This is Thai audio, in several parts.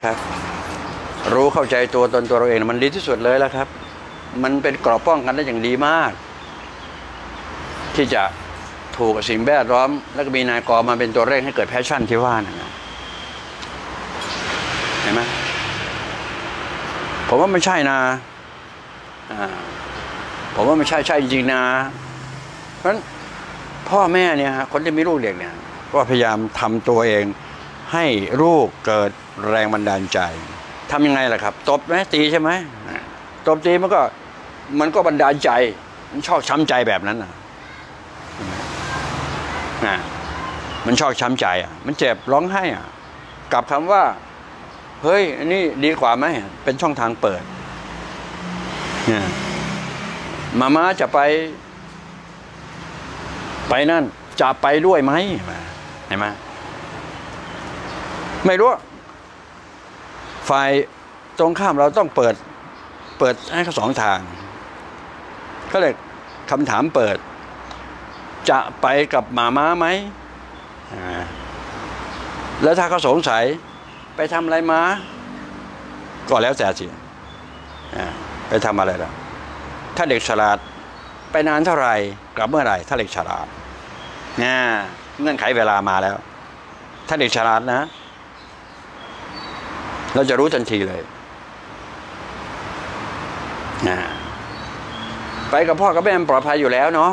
ครับรู้เข้าใจตัวตนตัวเราเองมันดีที่สุดเลยแล้วครับมันเป็นเกราะป้องกันได้อย่างดีมากที่จะถูกกับสิ่งแวดล้อมแล้วก็มีนายกมาเป็นตัวเร่งให้เกิดแพชชั่นที่ว่านะเห็นไหมผมว่าไม่ใช่นะผมว่าไม่ใช่จริงๆนะเพราะฉะนั้นพ่อแม่เนี่ยคนที่มีลูกเด็กเนี่ยก็พยายามทำตัวเองให้ลูกเกิดแรงบันดาลใจทำยังไงล่ะครับตบไหมตีใช่ไหมตบตีมันก็บันดาลใจมันชอบช้ำใจแบบนั้นมันชอบช้ำใจมันเจ็บร้องไห้กับคำว่าเฮ้ยอันนี้ดีกว่าไหมเป็นช่องทางเปิดมาจะไปนั่นจะไปด้วยไหมเห็นไหมไม่รู้ฝ่ายตรงข้ามเราต้องเปิดให้เขาสองทางก็เลยคำถามเปิดจะไปกับหมาม้าไหมแล้วถ้าเขาสงสัยไปทำอะไรมาก็แล้วแต่สิไปทำอะไรล่ะถ้าเด็กฉลาดไปนานเท่าไหร่กลับเมื่อไหร่ถ้าเด็กฉลาดเงื่อนไขเวลามาแล้วถ้าเด็กฉลาดนะเราจะรู้ทันทีเลยไปกับพ่อกับแม่ปลอดภัยอยู่แล้วเนาะ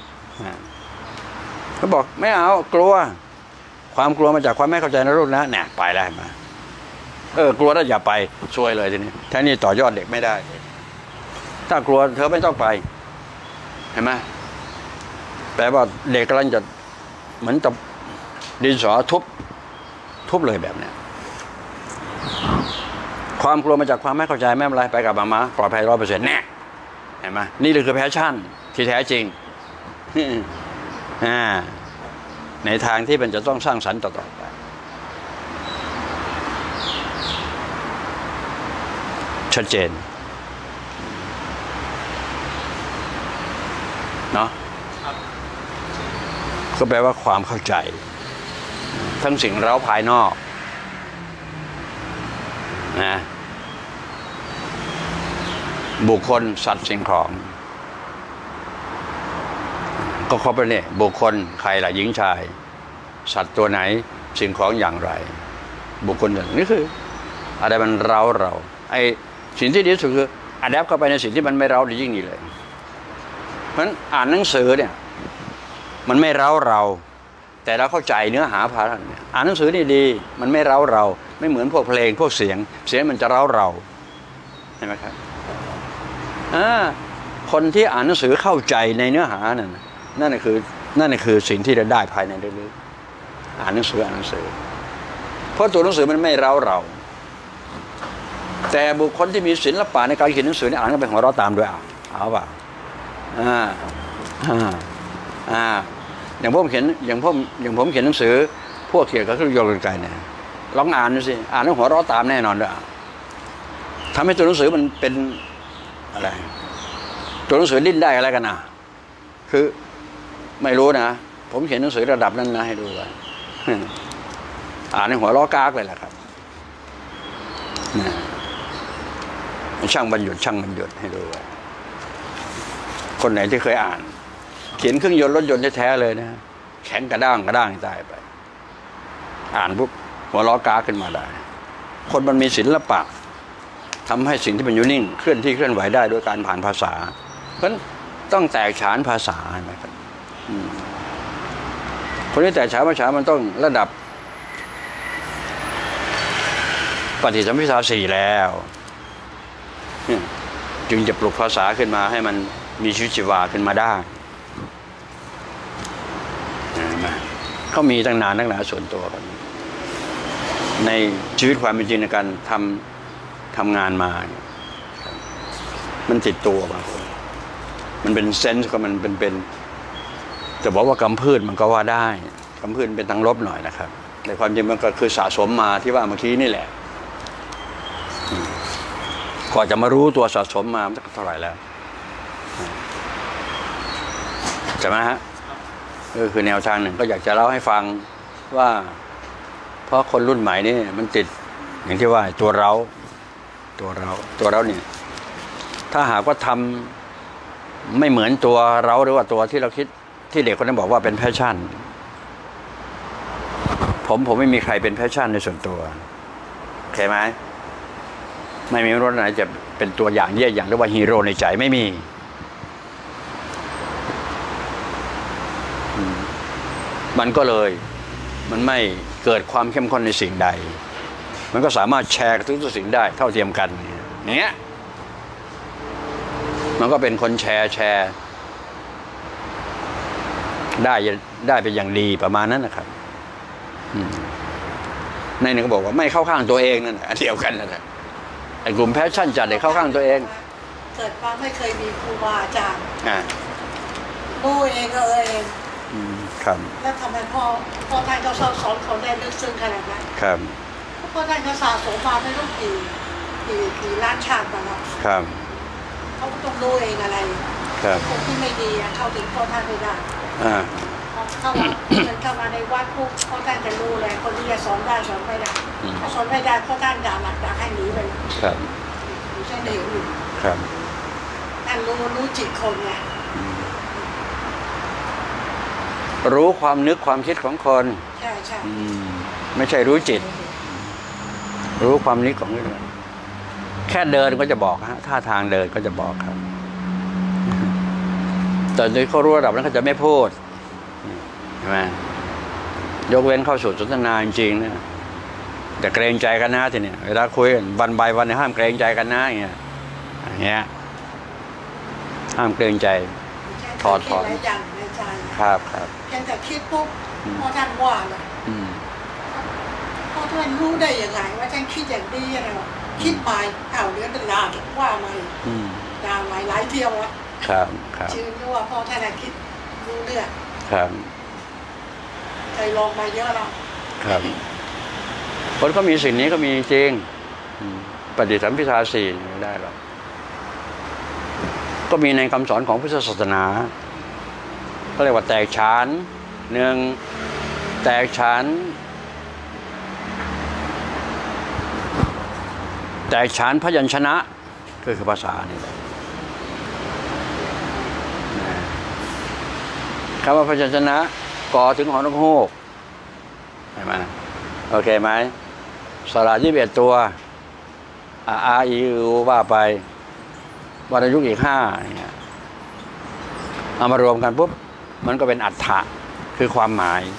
เขาบอกไม่เอากลัวความกลัวมาจากความไม่เข้าใจในรูปนะเนี่ยไปแล้วมากลัวแล้วอย่าไปช่วยเลยทีนี้แค่นี้ต่อยอดเด็กไม่ได้ถ้ากลัวเธอไม่ต้องไปเห็นไหมแปลว่าเด็กกำลังจะเหมือนกับดินสอทุบเลยแบบเนี้ยความกลัวมาจากความไม่เข้าใจไม่เป็นไรไปกับมาปลอดภัย100%แน่เห็นไหมนี่คือแพชชั่นที่แท้จริงในทางที่มันจะต้องสร้างสรรค์ต่อไปชัดเจนเนาะก็แปลว่าความเข้าใจทั้งสิ่งเร้าภายนอกนะบุคคลสัตว์สิ่งของก็ครบแล้วเนี่ยบุคคลใครล่ะหญิงชายสัตว์ตัวไหนสิ่งของอย่างไรบุคคลอย่างนี้คืออะไรมันเราไอ้สิ่งที่ดีที่สุดคืออะแดปเข้าไปในสิ่งที่มันไม่เราดียิ่งดีเลยเพราะฉะนั้นอ่านหนังสือเนี่ยมันไม่เราแต่เราเข้าใจเนื้อหาภาระเนี่ยอ่านหนังสือนี่ดีมันไม่เราไม่เหมือนพวกเพลงพวกเสียงมันจะเราเห็นไหมครับคนที่อ่านหนังสือเข้าใจในเนื้อหานั่นคือสิ่งที่เราได้ภายในลึกๆอ่านหนังสือเพราะตัวหนังสือมันไม่เราแต่บุคคลที่มีศิลปะในการเขียนหนังสือนี่อ่านก็ไปหัวเราะตามด้วยเอาเปล่าอย่างผมเขียนหนังสือพวกเกี่ยวกับเครื่องยนต์กลไกเนี่ยลองอ่านดูสิอ่านแล้วหัวเราะตามแน่นอนด้วยทำให้ตัวหนังสือมันเป็นอะไรตัวหนังสือดิ้นได้อะไรกันคือไม่รู้นะผมเขียนหนังสือระดับนั้นนะให้ดูไว้อ่านในหัวเราะกากเลยแหละครับช่างบรรยุให้ดูไว้คนไหนที่เคยอ่านเขียนเครื่องยนต์รถยนต์แท้ๆเลยนะแข็งกระด้างตายไปอ่านปุ๊บหัวล้อกาขึ้นมาได้คนมันมีศิลปะทำให้สิ่งที่มันอยู่นิ่งเคลื่อนไหวได้โดยการผ่านภาษาเพราะฉะนั้นต้องแตกฉานภาษานะครับคนที่แตกฉานภาษามันต้องระดับปฏิสัมภิทา4แล้วจึงจะปลุกภาษาขึ้นมาให้มันมีชีวิตชีวาขึ้นมาได้เขามีตั้งนานส่วนตัวกันในชีวิตความเป็นจริงในการทำงานมามันติดตัวบางคนมันเป็นเซนส์ก็มันเป็นจะบอกว่ากำพืชมันก็ว่าได้กำพืชเป็นทางลบหน่อยนะครับแต่ความจริงมันก็คือสะสมมาที่ว่าเมื่อกี้นี่แหละก่อนจะมารู้ตัวสะสมมาเท่าไหร่แล้วใช่ไหมฮะคือแนวทางหนึ่งก็อยากจะเล่าให้ฟังว่าเพราะคนรุ่นใหม่นี่มันติดอย่างที่ว่าตัวเราเนี่ยถ้าหากว่าทำไม่เหมือนตัวเราหรือว่าตัวที่เราคิดที่เด็กคนนั้นบอกว่าเป็นแพชชั่นผมไม่มีใครเป็นแพชชั่นในส่วนตัวโอเคไหมไม่มีรถไหนจะเป็นตัวอย่างเยี่ยอย่างหรือว่าฮีโร่ในใจไม่มีมันก็เลยมันไม่เกิดความเข้มข้นในสิ่งใดมันก็สามารถแชร์ทุกสิ่งได้เท่าเทียมกันอย่างเงี้ยมันก็เป็นคนแชร์ได้เป็นอย่างดีประมาณนั้นนะครับในหนึ่งก็บอกว่าไม่เข้าข้างตัวเองนั่นแหละเดียวกันนั่นแหละไอ้กลุ่มแพชชั่นจัดเลยเข้าข้างตัวเองเกิดมาไม่เคยมีครูบาอาจารย์รู้เองก็เองครับแล้วทำไมพ่อท่านก็สอนเขาได้ลึกซึ้งขนาดนั้นครับพ่อท่านก็สะสมมาไม่รู้กี่ล้านชาติมาแล้วครับเขาก็ต้องรู้เองอะไรคนที่ไม่ดีเข้าถึงพ่อท่านไม่ได้เข้ามาในวัดปุ๊บพ่อท่านจะรู้เลยคนที่จะสอนได้สอนไม่ได้ถ้าสอนไม่ได้พ่อท่านด่าหลักด่าให้หนีไปครับไม่ใช่เดี๋ยวอยู่ครับท่านรู้จิตคนไงรู้ความนึกความคิดของคนใช่ไม่ใช่รู้จิตรู้ความนึกของคนแค่เดินก็จะบอกฮะท่าทางเดินก็จะบอกครับแต่โดยเขารู้ระดับนั้นเขาจะไม่พูดใช่ไหมยกเว้นเข้าสู่สนทนาจริงๆนะแต่เกรงใจกันนะทีเนี้ยเวลาคุยวันbyวันห้ามเกรงใจกันนะอย่างเงี้ยห้ามเกรงใจถอดครับเพียงแต่คิดปุ๊บพอท่านว่าเลยพอท่านรู้ได้ยังไงว่าท่านคิดอย่างนี้อะไรวะคิดไปเรื่องเป็นลาว่ามาด่าหลายเที่ยววะครับชื่อว่าพอท่านคิดรู้เรื่องครับเคยลองมาเยอะแล้วครับคนก็มีสิ่งนี้ก็มีจริงปฏิสัมภิทาสี่ไม่ได้หรอกก็มีในคำสอนของพุทธศาสนาเขาเรียกว่าแตกฉานหนึ่งแตกฉานพยัญชนะก็คือภาษานี่คำว่าพยัญชนะก่อถึงหอนกฮูกเห็นไหมโอเคไหมสระ21ตัวอาอีอูว่าไปวรรณยุกต์อีก5เนี่ยเอามารวมกันปุ๊บมันก็เป็นอัฏฐะคือความหมาย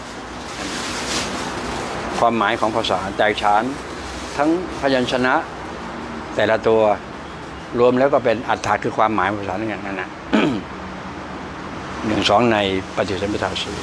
ของภาษาแตกฉานทั้งพยัญชนะแต่ละตัวรวมแล้วก็เป็นอัฏฐะคือความหมายภาษาอย่างนั้นนะ 1-2ในปฏิสัมภิทาสี่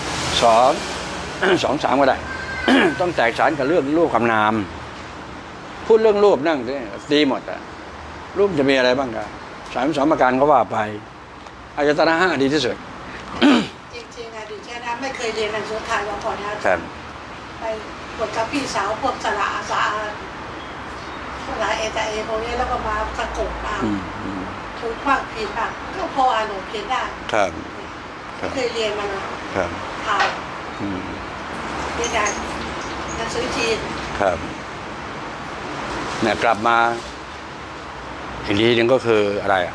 2-3ก็ได้ ต้องแตกฉานกับเรื่องรูปกับนามพูดเรื่องรูปนั่งดีหมดอะรูปจะมีอะไรบ้างครับ32ประการก็ว่าไปอายตนะ5ดีที่สุดจริงๆดิฉันไม่เคยเรียนหนังสือไทยมาก่อนนะไปบทกับพี่สาวพวกสระอาสาสระเอตาเอพวกนี้แล้วก็มาสะกดมาถูกมากผิดมากก็พออ่านหนูเขียนได้ครับเคยเรียนมาแล้วไทยเรียนได้หนังสือจีนครับเนี่ยกลับมาอีกทีนึงก็คืออะไรอ่ะ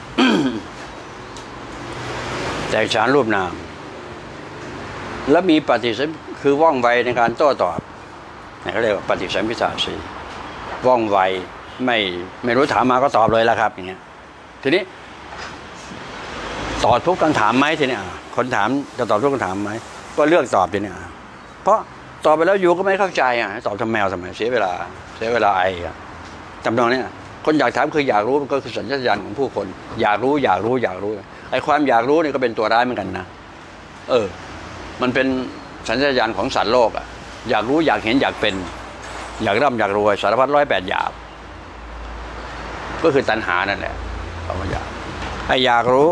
แตกฉานรูปนามแล้วมีปฏิสัมคือว่องไวในการโต้ตอบเขาเรียกว่าปฏิสัมภิทาสี่ว่องไวไม่รู้ถามมาก็ตอบเลยแล้วครับอย่างเงี้ยทีนี้ตอบทุกคำถามไหมทีนี้คนถามจะตอบทุกคำถามไหมก็เลือกตอบทีนี้เพราะตอบไปแล้วอยู่ก็ไม่เข้าใจตอบทำแมวทำไมเสียเวลาไอ้จำนองนี้คนอยากถามคืออยากรู้ก็คือสัญชาตญาณของผู้คนอยากรู้ไอ้ความอยากรู้นี่ก็เป็นตัวร้ายเหมือนกันนะมันเป็นสัญชาตญาณของสัตว์โลกอยากรู้อยากเห็นอยากเป็นอยากร่ำอยากรวยสารพัด108อย่างก็คือตัณหานั่นแหละเอามาอยากรู้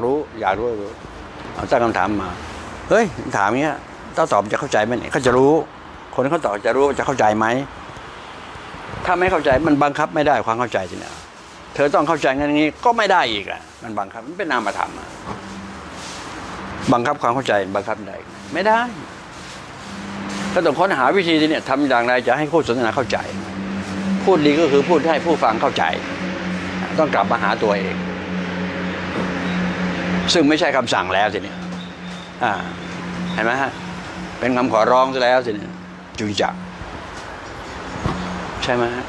เอาตั้งคำถามมาเฮ้ยถามเงี้ยถ้าตอบจะเข้าใจไหมเนี่ยเขาจะรู้คนเขาตอบจะรู้จะเข้าใจไหมถ้าไม่เข้าใจมันบังคับไม่ได้ความเข้าใจทีนี้เธอต้องเข้าใจงั้นนี้ก็ไม่ได้อีกมันบังคับมันเป็นนามธรรมบังคับความเข้าใจบังคับได้ไม่ได้ก็ต้องค้นหาวิธีที่เนี่ยทำอย่างไรจะให้คู่สนทนาเข้าใจพูดดีก็คือพูดให้ผู้ฟังเข้าใจต้องกลับมาหาตัวเองซึ่งไม่ใช่คำสั่งแล้วทีนี้เห็นไหมฮะเป็นคำขอร้องซะแล้วทีนี้จุจักใช่ไหมฮะ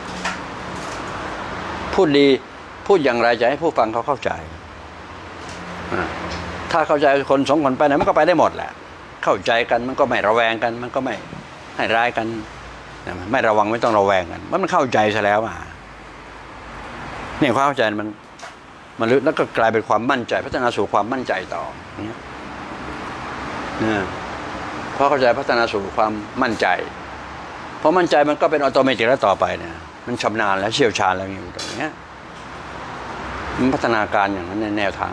พูดดีพูดอย่างไรจะให้ผู้ฟังเขาเข้าใจถ้าเข้าใจคนสองคนไปไหนมันก็ไปได้หมดแหละเข้าใจกันมันก็ไม่ระแวงกันมันก็ไม่ให้ร้ายกันไม่ระวังไม่ต้องระแวงกันมันเข้าใจซะแล้วเนี่ยความเข้าใจมันลึกแล้วก็กลายเป็นความมั่นใจพัฒนาสู่ความมั่นใจต่อเนี่ยพอเข้าใจพัฒนาสู่ความมั่นใจพอมั่นใจมันก็เป็นออโตเมติกแล้วต่อไปเนี่ยมันชำนาญแล้วเชี่ยวชาญแล้วอยู่ตรงนี้มันพัฒนาการอย่างนั้นในแนวทาง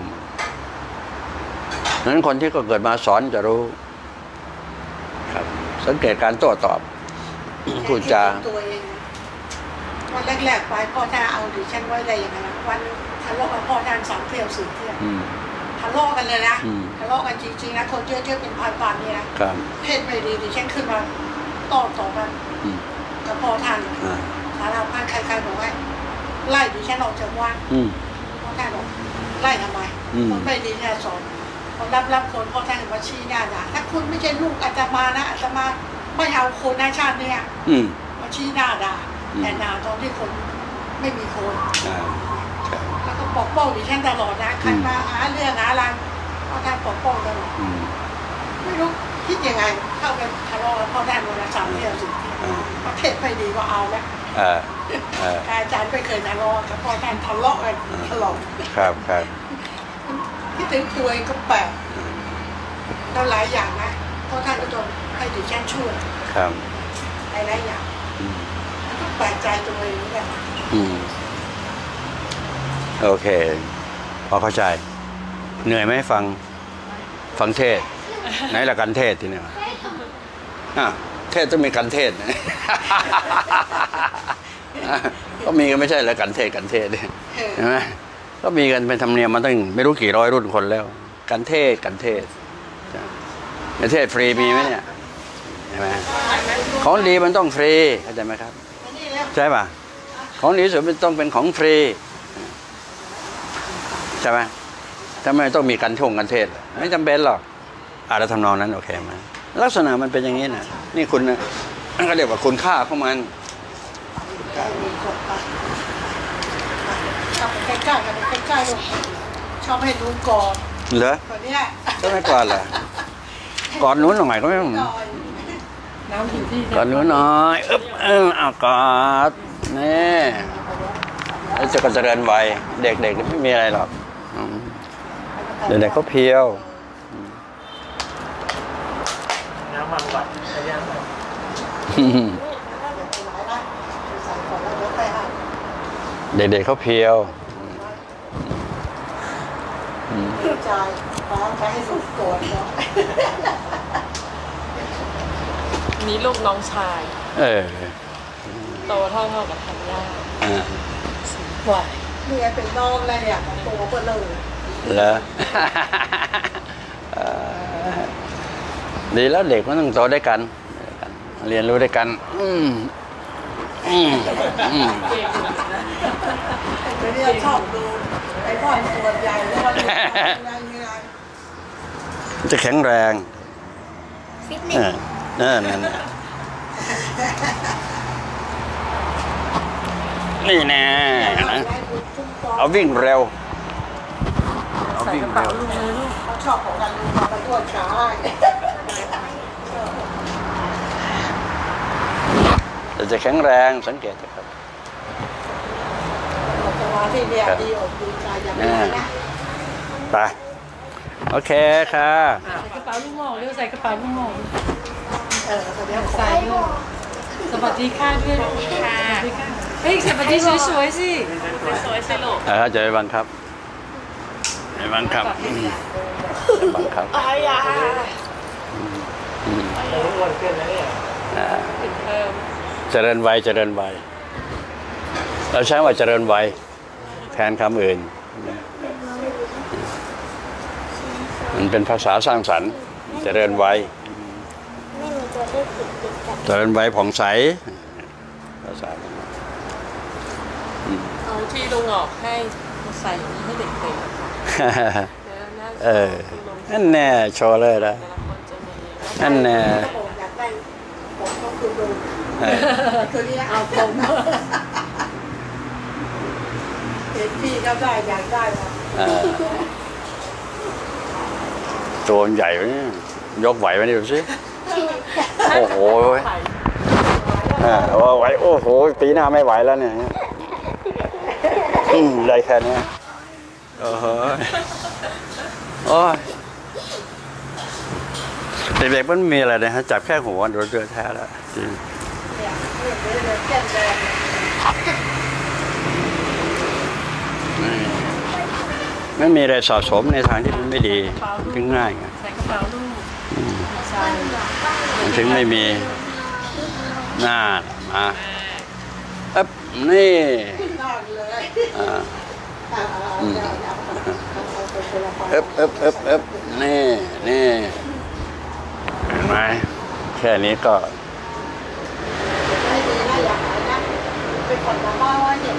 นั้นคนที่ก็เกิดมาสอนจะรู้ครับสังเกตการโต้ตอบพูดจาตัวเองวันแรกๆไปพ่อท่าเอาดิฉันไว้ได้ยังไงวันทะเลาะกับพ่อท่าน3 เที่ยว 4 เที่ยวทะเลาะกันเลยนะทะเลาะกันจริงๆนะคนเยอะๆเป็นพันๆนี่นะเทศไม่ดีดิฉันขึ้นมาต่อกันกับพ่อท่านสารพัดใครๆบอกว่าไล่ดิฉันออกจากวัดพ่อท่านบอกไล่ทำไมคนไม่ดีเนี่ยสอนคนรับคนพ่อท่านมาชี้หน้าด่าถ้าคุณไม่ใช่ลูกอาตมานะอาตมาไม่เอาคนในชาติเนี่ยมาชี้หน้าด่าแต่ด่าตอนที่คนไม่มีคนแล้วก็ปกป้องดิฉันตลอดนะใครมาหาเรื่องหาอะไรพ่อท่านปกป้องตลอดไม่รู้คิดยังไงเข้าไปทะเลาะกับพ่อท่านวันละ3 เที่ยว 4 เที่ยวประเทศไม่ดีก็เอาแล้วอาจารย์ไม่เคยทะเลาะกับพ่อท่านทะเลาะกันตลอดครับที่ถึงตัวเองก็แปลกแล้วหลายอย่างนะพ่อท่านก็ต้องให้ดิฉันช่วยหลายอย่างก็แปลกใจตัวเองเหมือนกันโอเคพอเข้าใจเหนื่อยไหมฟังเทศไหนละกันเทศทีนี้เทศต้องมีกันเทศนะก็มีกันไม่ใช่แล้วกันเทศใช่ไหมก็มีกันเป็นธรรมเนียมมาตั้งไม่รู้กี่ร้อยรุ่นคนแล้วกันเทศเทศฟรีมีไหมเนี่ยใช่ไหมของดีมันต้องฟรีเข้าใจไหมครับใช่ป่ะของดีสุดมันต้องเป็นของฟรีใช่ไหมทำไมต้องมีกันเทศไม่จำเป็นหรอกเราทำนองนั้นโอเคไหมลักษณะมันเป็นอย่างนี้นะนี่คุณนะนั่นก็เรียกว่าคุณค่าของมันใกล้ๆลูกชอบให้ดูก่อนเหรอตัวนี้ก็ไม่ก่อนเหรอก่อนนู้นหน่อยก็ไม่ต้องก่อนนู้นหน่อยเอาก่อนนี่แล้วจะเจริญวัยเด็กๆไม่มีอะไรหรอกเด็กๆก็เพียวน้ำมันวัดเด็กๆเขาเพียวใจฟ้าไปให้สุดโกรธเนาะนี่ลูกน้องชายโตเท่ากับธัญญาไหวนี่เป็นน้องเลยเนี่ยโตเบลเลยเหรอดีแล้วเด็กมันต้องโตด้วยกันเรียนรู้ด้วยกันไม่ได้ชอบดูไอ้พ่อตัวใหญ่แล้วมันจะแข็งแรงฟิตเนสนั่นนี่แน่เอาวิ่งเร็วเขาชอบของกันมาตัวช้าแต่จะแข็งแรงสังเกตนะครับที่เรียนดีอกดีใจอย่างนี้นะไปโอเคค่ะใส่กระเป๋าลูกหม้อเร็วใส่กระเป๋าลูกหม้อใส่สวัสดีค่ะด้วยค่ะเฮ้ยสวัสดีสวยๆสิสวยๆสิลูกจะไปบังคับบังคับอะไรอ่ะเจริญวัยเราใช้ว่าเจริญวัยแทนคำอื่นมันเป็นภาษาสร้างสรรค์เจริญวัยไม่มีตัวเลขติดแต่เป็นใบผ่องใสภาษาเอาที่ลุงออกให้มาใส่ให้เด็กๆนั่นแน่โชว์เลยนะนั่นแน่อยากได้ผมก็คือดูคือนี่เอาผมเห็นพี่ก็ได้อยากได้ตัวใหญ่ไหมยกไหวไหมนี่ดูสิโอ้โหไหวโอ้โหปีหน้าไม่ไหวแล้วเนี่ยได้แค่นี้โอ้โหโอ้ยเด็กๆมันมีอะไรนะฮะจับแค่หัวโดนเรือแท้แล้วจริงไม่มีอะไรสะสมในทางที่มันไม่ดีถึงง่ายไงใส่กระเป๋าลูกมันถึงไม่มีหน้ามานี่นี่เห็นไหมแค่นี้ก็เป็นคนละบ้าว่าเนี่ย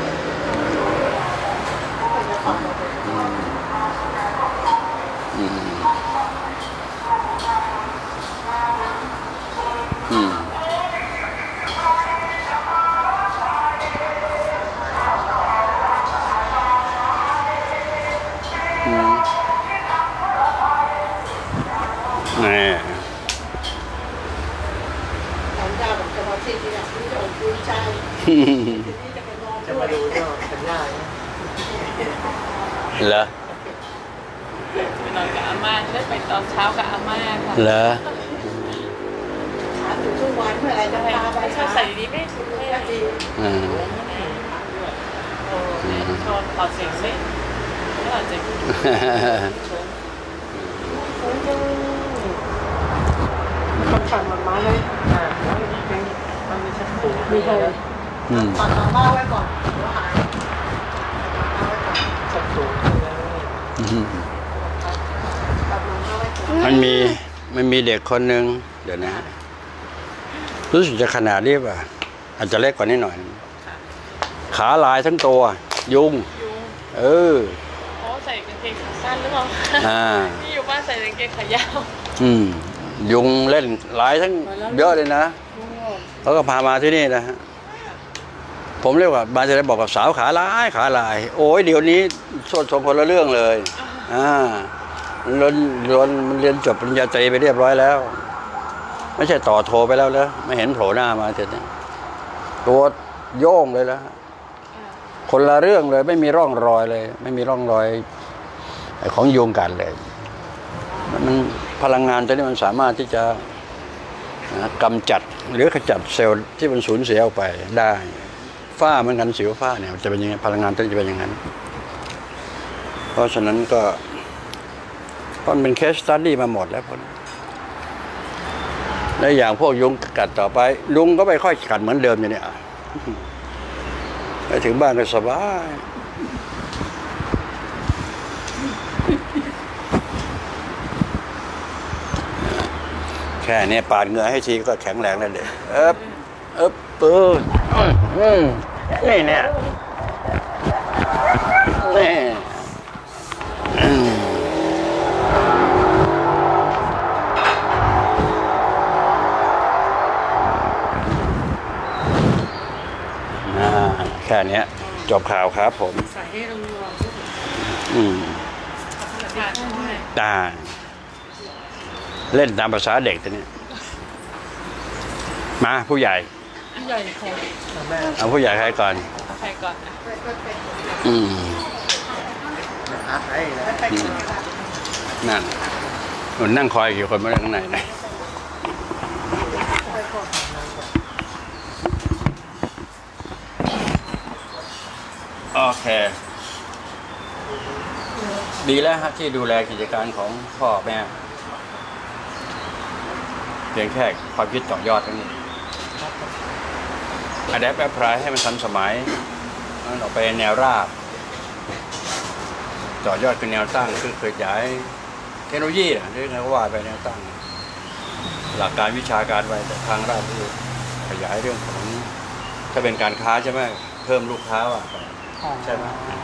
จะมาดูเจ้าสัญญาเหรอไปนอนกับอาม่าได้ไปตอนเช้ากับอาม่าค่ะเหรอถามถึงทุกวันเมื่อไรจะพาไปใส่ดีไม่ดีชอบถอดเสียงสิถอดเสียงคำสั่งมาเลยมันมีชั้นสูงมีเลยตัดมาไว้ก่อนเดี๋ยวหายชั้นสูงมันมีเด็กคนหนึ่งเดี๋ยวนะรู้สึกจะขนาดนี้ป่ะอาจจะเล็กกว่านี้หน่อยขาลายทั้งตัวยุงใส่กางเกงขาสั้นหรือเปล่าที่อยู่บ้านใส่กางเกงขายาวยุงเล่นหลายทั้งเยอะเลยนะเขาก็พามาที่นี่นะฮะผมเรียกว่ามาจะได้บอกกับสาวขาลายโอ้ยเดี๋ยวนี้โซนคนละเรื่องเลยเรียนจบปริญญาตรีไปเรียบร้อยแล้วไม่ใช่ต่อโทไปแล้วไม่เห็นโผล่หน้ามาเสร็จตัวโย่งเลยแล้วคนละเรื่องเลยไม่มีร่องรอยเลยไม่มีร่องรอยของยุงกัดเลยมันพลังงานตัวนี้มันสามารถที่จะกำจัดหรือขจัดเซลล์ที่มันสูญเสียออกไปได้ฝ้าเหมือนกันสิวฝ้าเนี่ยจะเป็นยังไงพลังงานตัวนี้จะเป็นอย่างนั้นเพราะฉะนั้นก็มันเป็นเคสสตัดดี้มาหมดแล้วพวกนี้ในอย่างพวกยุงกัดต่อไปยุงก็ไม่ค่อยกัดเหมือนเดิมอย่างนี้ไปถึงบ้านก็สบายแค่นี้ปาดเหงื่อให้ทีก็แข็งแรงแล้วเด็กนี่เนี่ยนี่แค่นี้จบข่าวครับผมใส่ให้ลงได้เล่นตามภาษาเด็กตัวนี้มาผู้ใหญ่ใครเอาผู้ใหญ่ใครก่อนนั่นหนุนนั่งคอยกี่คนมาข้างในนะโอเคดีแล้วครับที่ดูแลกิจการของพ่อแม่เพียงแค่ความคิดต่อยอดเท่านี้Adapt Apply ให้มันทันสมัยออกไปแนวราบต่อยอดเป็นแนวตั้งคือขยายเทคโนโลยีที่เขาว่าไปแนวตั้งหลักการวิชาการไว้แต่ทางราชคือขยายเรื่องของถ้าเป็นการค้าใช่ไหมเพิ่มลูกค้าว่ะใช่ไหม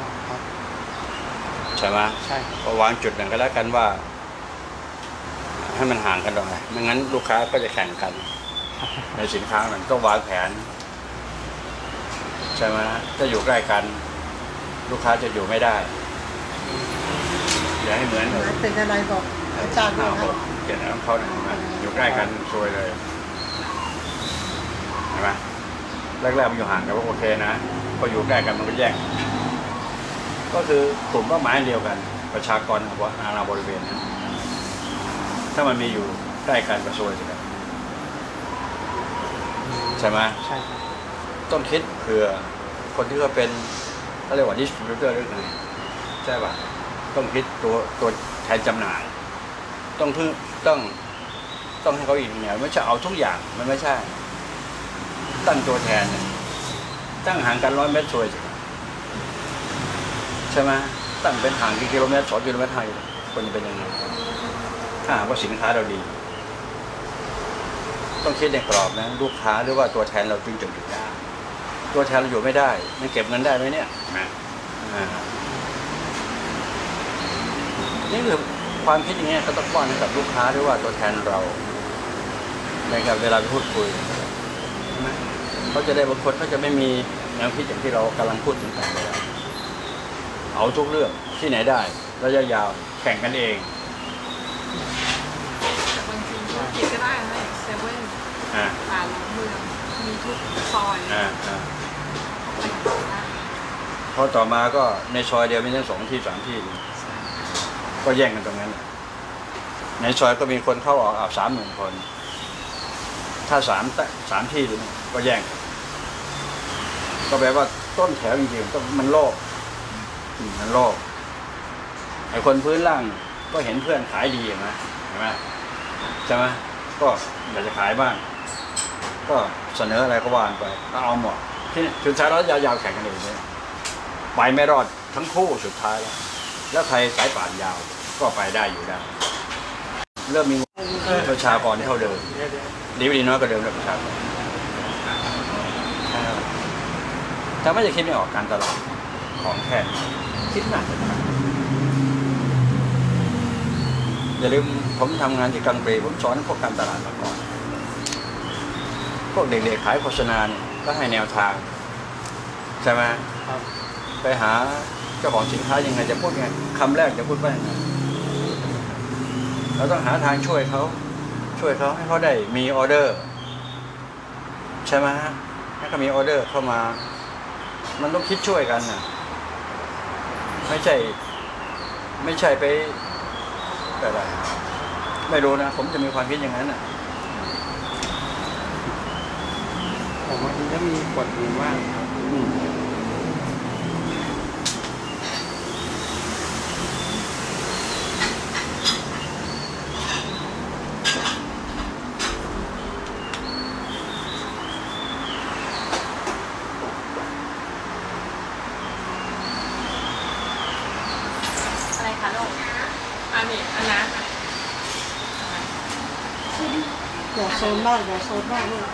ใช่ไหมใช่ก็วางจุดหนึ่งก็แล้วกันว่าให้มันห่างกันหน่อยไม่งั้นลูกค้าก็จะแข่งกันในสินค้ามันต้องวางแผนใช่ไหมถ้าอยู่ใกล้กันลูกค้าจะอยู่ไม่ได้อย่าให้เหมือนเป็นอะไรบอกอาจารย์บอกเกี่ยวกับเขาเนี่ยอยู่ใกล้กันซวยเลยเห็นไหมแรกๆมันอยู่ห่างกันว่าโอเคนะพออยู่ใกล้กันมันก็แย่งก็คือกลุ่มเป้าหมายเดียวกันประชากรของอาณาบริเวณนั้นถ้ามันมีอยู่ใกล้กันก็ซวยสิครับใช่ไหมใช่ต้องคิดเผื่อคนที่เขาเป็นเขาเรียกว่าดิสทริบิวเตอร์ด้วยไงใช่ป่ะต้องคิดตัวแทนจำหน่ายต้องให้เขาอีกแนวไม่ใช่เอาทุกอย่างมันไม่ใช่ตั้งตัวแทนตั้งห่างกัน100 เมตรซวยสิใช่ไหมตั้งเป็นห่างกี่กิโลเมตร2 กิโลเมตรไทยคนจะเป็นยังไงถ้าหากว่าสินค้าเราดีต้องคิดในกรอบนะลูกค้าหรือว่าตัวแทนเราจึงจะอยู่ได้ตัวแทนเราอยู่ไม่ได้มันเก็บเงินได้ไหมเนี่ยนี่คือความคิดอย่างนี้ก็ต้องป้อนให้กับลูกค้าหรือว่าตัวแทนเราในการเวลาพูดคุยเขาจะได้บางคนเขาจะไม่มีแนวคิดอย่างที่เรากำลังพูดถึงกันเลยเอาทุกเรื่องที่ไหนได้ระยะยาวแข่งกันเองแต่บางทีธุรกิจก็ได้นะเซเว่นผ่านเมืองมีทุกซอยพอต่อมาก็ในซอยเดียวมีทั้ง2 ที่ 3 ที่ก็แย่งกันตรงนั้นในซอยก็มีคนเข้าออก30,000 คนถ้า3 ที่ก็แย่งก็แปลว่าต้นแถวจริงๆต้องมันโลภไอ้คนพื้นล่างก็เห็นเพื่อนขายดีเห็นไหมใช่ไหมก็อยากจะขายบ้างก็เสนออะไรก็วางไปก็เอาหมดที่สุดท้ายแล้วยาวๆแข่งกันเองเลยไปไม่รอดทั้งคู่สุดท้ายแล้วใครสายป่านยาวก็ไปได้อยู่ได้เริ่มมีประชากรเท่าเดิมดีน้อยก็เดิมเลยประชากรถ้าไม่จะคิดไม่ออกการตลาดของแค่คิดหนักอย่าลืมผมทำงานที่กลางปีผมสอนพวกการตลาดมาก่อนพวกเด็กๆขายโฆษณาก็ให้แนวทางใช่ไหมไปหาเจ้าของสินค้ายังไงจะพูดไงคำแรกจะพูดว่ายังไงเราต้องหาทางช่วยเขาให้เขาได้มีออเดอร์ใช่ไหมให้เขามีออเดอร์เข้ามามันต้องคิดช่วยกันนะไม่ใช่ไปอะไรไม่รู้นะผมจะมีความคิดอย่างนั้นนะผมว่ามันจะมีกฎอื่นว่าอะไรคะลูกอันนี้นะอย่าโซนมากลูกโซนมากนะ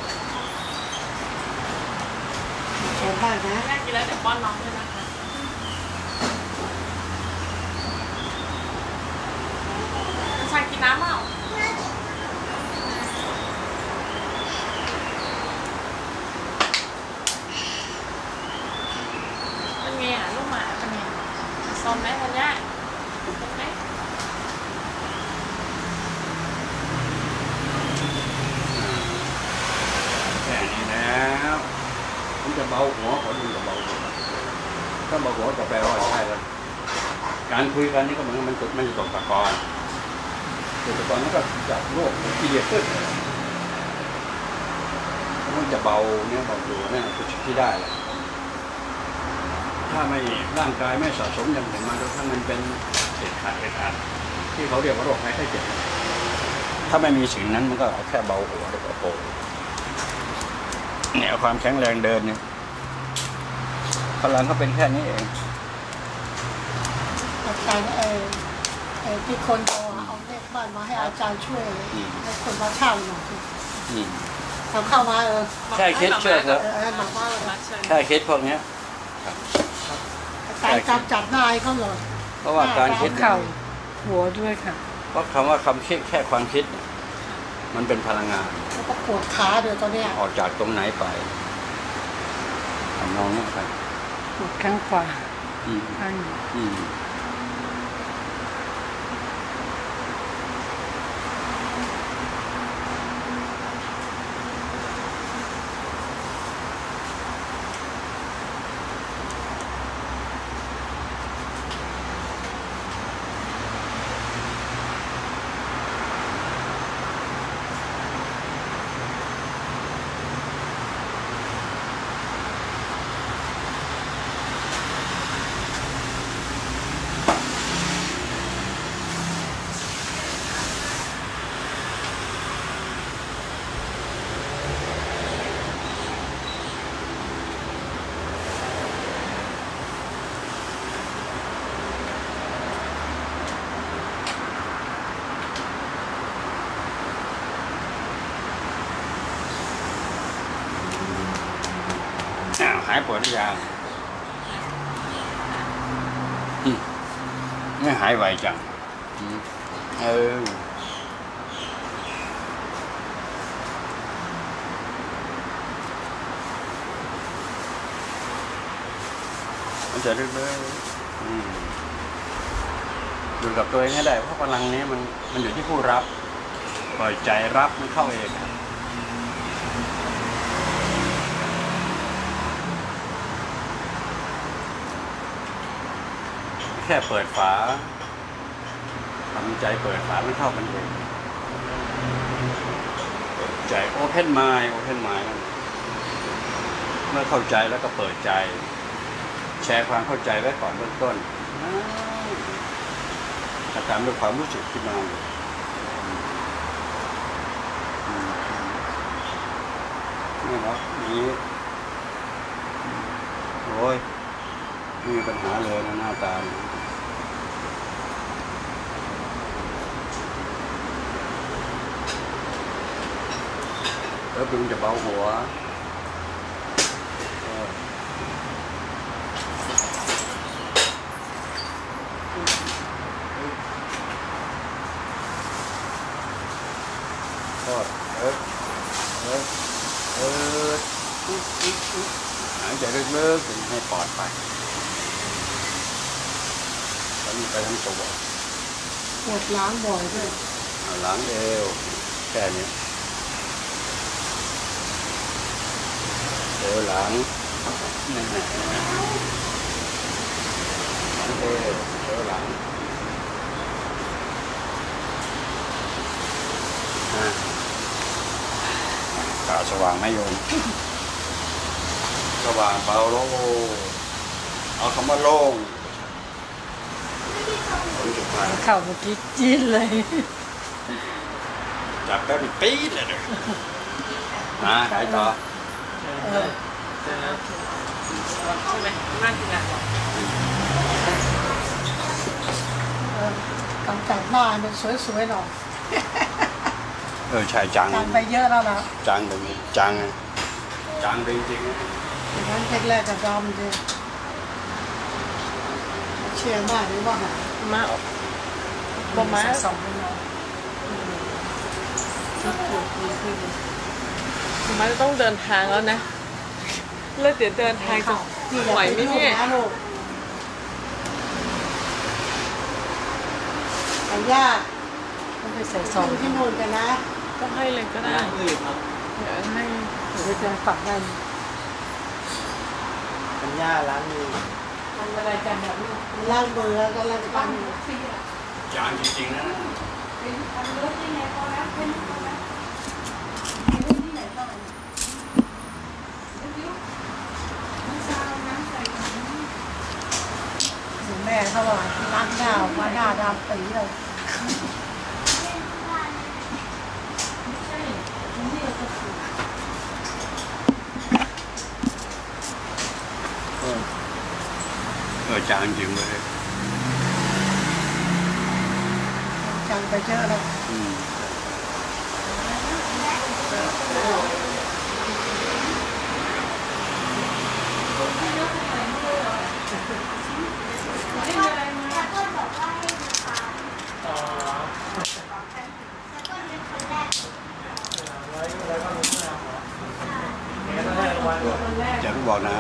แม่กินแล้วเดี๋ยวป้อนน้องด้วยนะคะชายกินน้ำเปล่าเป็นไงอ่ะลูกหมาเป็นไงซนไหมทันยาซนไหมแค่นี้แล้วผมจะเบาหัวขอดูกับเบาหัวถ้าเบาหัวจะแปลว่าใช่แล้วการคุยกันนี่ก็เหมือนมันจะตกตะกอนนั่นก็จากโลกที่เดียดขึ้นมันจะเบาเนี่ยเบาตัวเนี่ยคือที่ได้ถ้าไม่ร่างกายไม่สะสมอย่างอื่นมาถ้ามันเป็นเศษขาดที่เขาเรียกว่าโรคภัยไข้เจ็บถ้าไม่มีสิ่งนั้นมันก็แค่เบาหัวแล้วก็โผล่เนี่ยความแข็งแรงเดินเนี่ยพลังก็เป็นแค่นี้เองอาจารย์ที่คนโตเอาเลขบ้านมาให้อาจารย์ช่วยให้คนมาเช่าหน่อยอืมทำเข้ามาแค่คิดเชื่อเถอะหลังบ้านแค่คิดพวกเนี้ยการจัดหน้าให้เขาเลยเพราะว่าการคิดเข่าหัวด้วยค่ะเพราะคำว่าคำคิดแค่ความคิดเนี่ยมันเป็นพลังงานแล้วก็ปวดขาเดี๋ยวตอนเนี้ยออกจากตรงไหนไปทำนองเนี้ยไปปวดข้างขวาอืมข้างอืมหายปวดหรือยังไม่หายไวจังมันจะเรื่อยๆอยู่กับตัวเองให้ได้เพราะพลังนี้มันอยู่ที่ผู้รับปล่อยใจรับมันเข้าเองแค่เปิดฝาทำใจเปิดฝาไม่เข้ากันเองเปิดใจโอเพนไมล์เมื่อเข้าใจแล้วก็เปิดใจแชร์ความเข้าใจไว้ก่อนเบื้องต้นตามด้วยความรู้สึกที่มานี่เนาะนี้โอ้ยไม่มีปัญหาเลยนะหน้าตาแล้วดึงจะเบาหัวหายใจลึกๆให้ปลอดไปตอนนี้ไปทั้งตัวปวดล้างบ่อยด้วยหลังเอวแค่นี้เอวหลังนี่หลังเอวหลังตาสว่างไหมโยมสว่างเบาโล่งเอาคำว่าโล่งเข่าเมื่อกี้จี๊ดเลยจับแป๊บนึงปี๊ดเลยนะหายต่อใช่ไหมมากจริงอ่ะกำจัดหน้ามันสวยๆหน่อยใช่จังจังไปเยอะแล้วนะจังแบบนี้จังจริงๆอย่างนั้นแรกๆกับดำจริงเชียร์มากเลยว่าหามาประมาณสองเป็นน้องที่ปวดดีขึ้นมาจะต้องเดินทางแล้วนะเลิกเดี๋ยวเดินทางจะไหวไหมเนี่ยไอ้ย่าต้องไปใส่ซส่องงที่นู่นกันนะก็ให้เลยก็ได้เดี๋ยวให้เดี๋ยวจะปักได้เป็นหญ้าล้างมือทำอะไรกันแบบนี้ล้างมือแล้วก็ล้างฟันจางจริงๆนะแม่เขาบอกล้างหน้าออกมาหน้าดำปีเลยจางจริงเลยจจารย์ไปเยอะแล้วจะรู้บอกนะ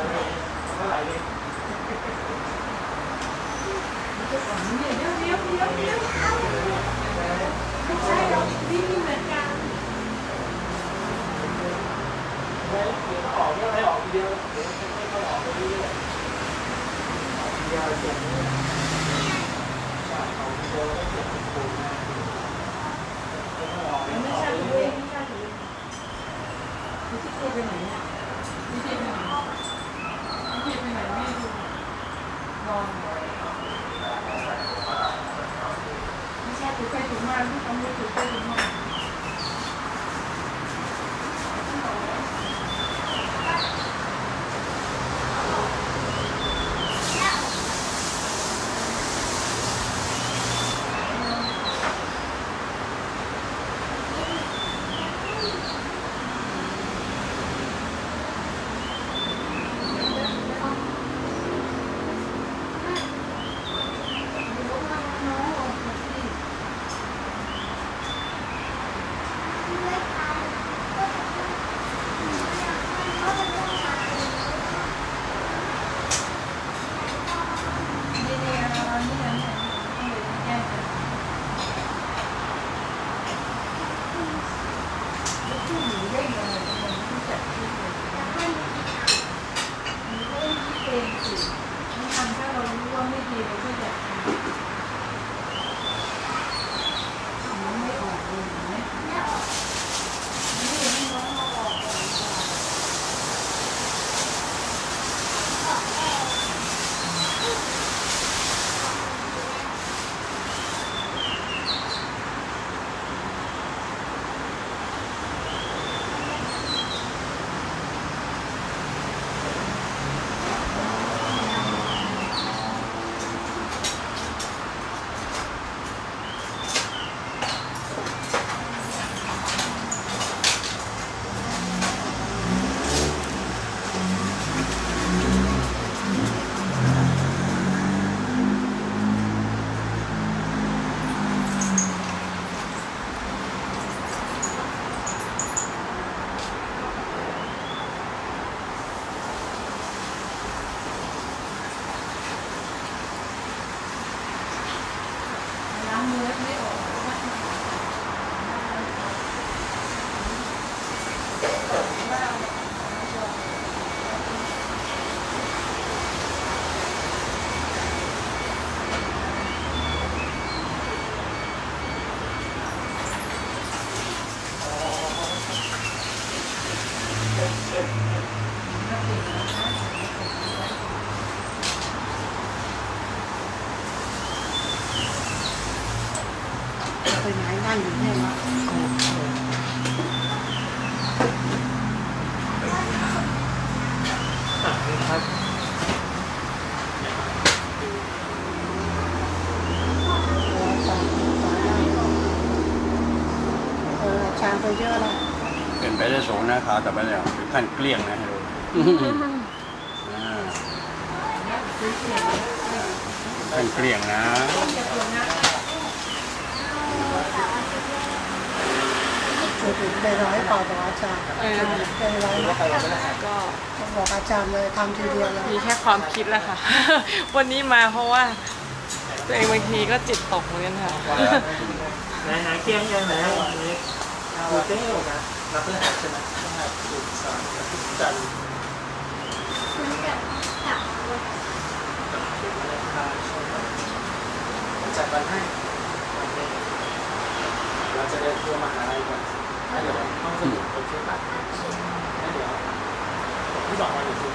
ไปไหนนั่งอยู่เนี่ยนะจางไปเยอะแล้วเป็นไปได้สูงนะขาวแต่ไปแล้วถึงขั้นเกลี้ยงนะให้ดูขั้นเกลี้ยงนะได้ร้อยเปล่าต่ออาจารย์ได้ร้อยก็บอกอาจารย์เลยทำทีเดียวเลยมีแค่ความคิดแหละค่ะ วันนี้มาเพราะว่าตัวเองบางทีก็จิตตกเหมือนกันค่ะไหนเกียงยังไหนวันนี้ดูเต้นนะนับเพื่อหัดใช่ไหมหัดดูสอนจันจัดวันให้เราจะเดินทัวร์มหาลัยก่อนแล้วเดี๋ยวห้องสมุดโอเคป่ะแล้วเดี๋ยวที่บอกวันอยู่ที่ไหน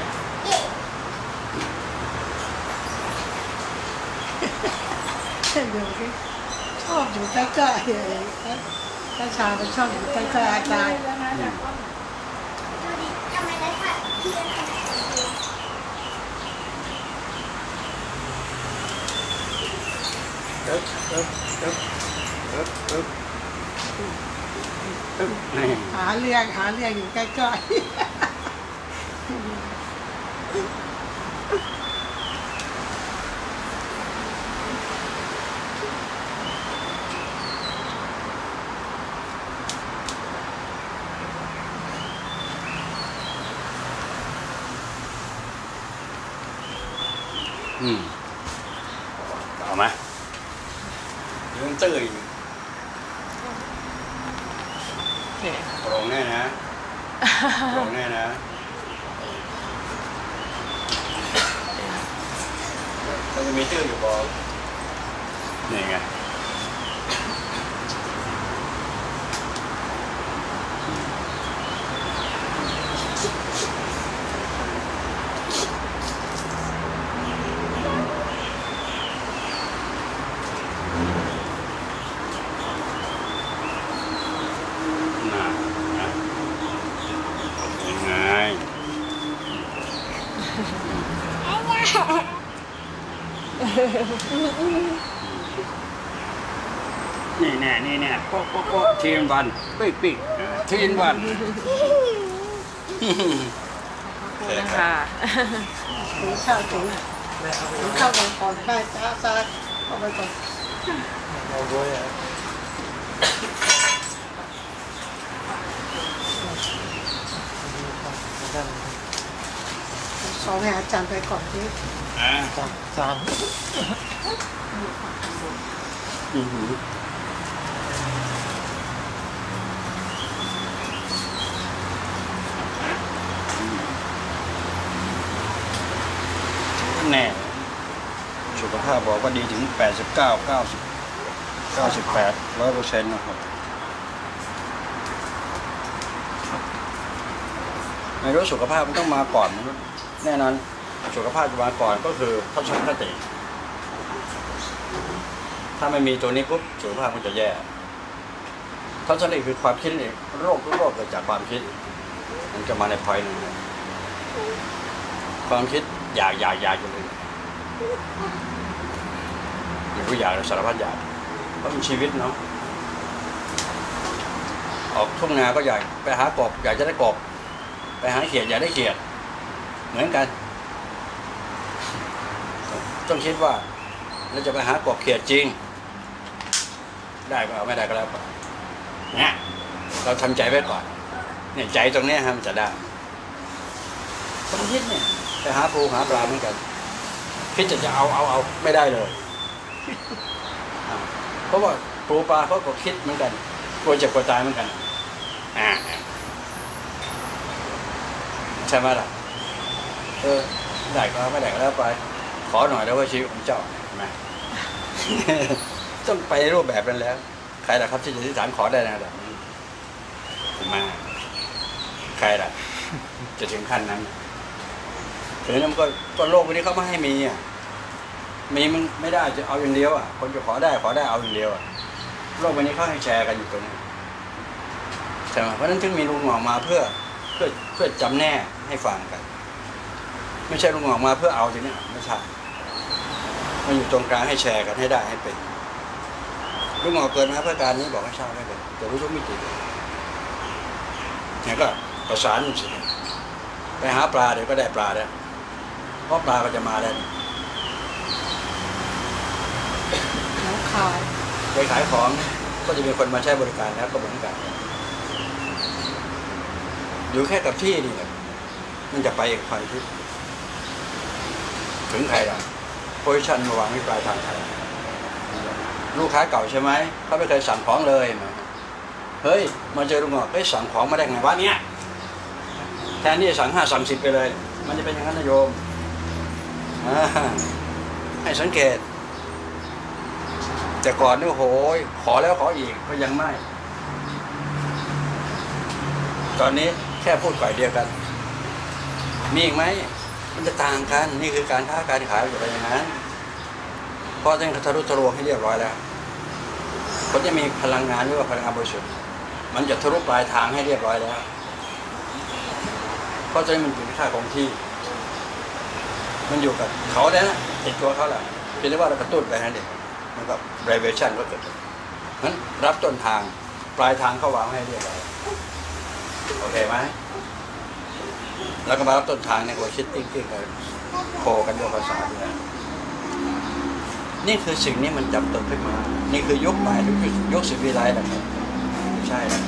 ดูสิชอบอยู่ใกล้ๆเลยถ้าชาไปชอบอยู่ใกล้ๆอาจารย์เดี๋ยวนี่หาเรื่องอยู่ใกล้ๆเอาไหมยังตื้ออีกตรงแน่นะตรงแน่นะมันจะมีตื้ออยู่บอกนี่ไงนี่แน่โป๊ะทีนวันปิ๊กทีนวันค่ะถึงข้าวก่อนได้จ้าเอาไปก่อนสองให้อาจารย์ไปก่อนที่จานแน่สุขภาพบอกว่าดีถึง89 90 98 100%นะครับไม่รู้สุขภาพมันต้องมาก่อนแน่นอนสุขภาพจะมาก่อนก็คือทัศนคติถ้าไม่มีตัวนี้ปุ๊บสุขภาพมันจะแย่ทัศนคติคือความคิดนี่โรคทุกโรคเกิดจากความคิดมันจะมาในพอยต์นึงความคิดอยากอยู่เลยไม่รู้อยากสารพัดอยากเพราะมันชีวิตเนาะออกทุ่งนาก็อยากไปหากบอยากจะได้กบไปหาเขียดอยากได้เขียดเหมือนกันต้องคิดว่าเราจะไปหากบเขียดจริงได้ก็เอาไม่ได้ก็แล้วไปเนี่ยเราทำใจไว้ก่อนเนี่ยใจตรงนี้มันจะได้ต้องคิดเนี่ยไปหาปูหาปลาเหมือนกันคิดจะเอาไม่ได้เลยเพราะว่าปูปลาเขาก็คิดเหมือนกันกลัวเจ็บกลัวตายเหมือนกันใช่ไหมล่ะได้ก็ไม่ได้ก็แล้วไปขอหน่อยแล้วว่าชีวิตของเจ้าใช่ไหมต้องไปรูปแบบนั้นแล้วใครล่ะครับที่จะที่ฐานขอได้นะแบบนี้มาใครล่ะจะถึงขั้นนั้นถึงนั้นก็โลกวันนี้เขาไม่ให้มีมีมันไม่ได้จะเอาอย่างเดียวคนจะขอได้เอาอย่างเดียวโลกวันนี้เขาให้แชร์กันอยู่ตรงนี้ใช่ไหมเพราะนั้นถึงมีลุงหงอกมาเพื่อจำแน่ให้ฟังกันไม่ใช่ลุงหงอกมาเพื่อเอาทีนี้ไม่ใช่มันอยู่ตรงกลางให้แชร์กันให้ได้ให้เป็นลุงหงอกเกิดมาเพื่อการนี้บอกให้ทราบได้เลยจะรู้ทุกมิติเนี่ยก็ประสานสิไปหาปลาเดี๋ยวก็ได้ปลาแล้วเพราะปลาก็จะมาแล้วไปขายของก็จะมีคนมาใช้บริการแล้วก็เหมือนกันอยู่แค่กับที่นี่มันจะไปอีกไฟที่ถึงใครล่ะโพซิชั่นมาวางที่ปลายทางใครลูกค้าเก่าใช่ไหมเขาไม่เคยสั่งของเลยเฮ้ยมาเจอลุงหงอกสั่งของมาได้ไงวะเนี่ยแทนที่จะสั่ง5 สั่ง10ไปเลยมันจะเป็นอย่างนั้นนะโยมให้สังเกตแต่ก่อนนี่โหยขอแล้วขออีกก็ยังไม่ตอนนี้แค่พูดฝ่ายเดียวกันมีอีกไหมมันจะต่างกันนี่คือการค้าการขายอยู่อย่างนั้นเพราะต้องทะลุทะลวงให้เรียบร้อยแล้วเขาจะมีพลังงานหรือว่าพลังงานบริสุทธิ์มันจะทะลุปลายทางให้เรียบร้อยแล้วเพราะฉะนั้นมันอยู่ในค่าคงที่มันอยู่กับเขาแล้วนะติดตัวเขาแหละเป็นเรียกว่าเรากระตุ้นไปนั่นเองมันก็ vibration ก็เกิดนั้นรับต้นทางปลายทางเขาวางให้เรียบร้อยโอเคไหมแล้วก็มารับต้นทางเนี่ยว่าคิดติ้งกันโคกันด้วยภาษาด้วยนี่คือสิ่งนี้มันจับต้นขึ้นมานี่คือยุคใหม่หรือยกศิวิไลนะครับไม่ใช่นะ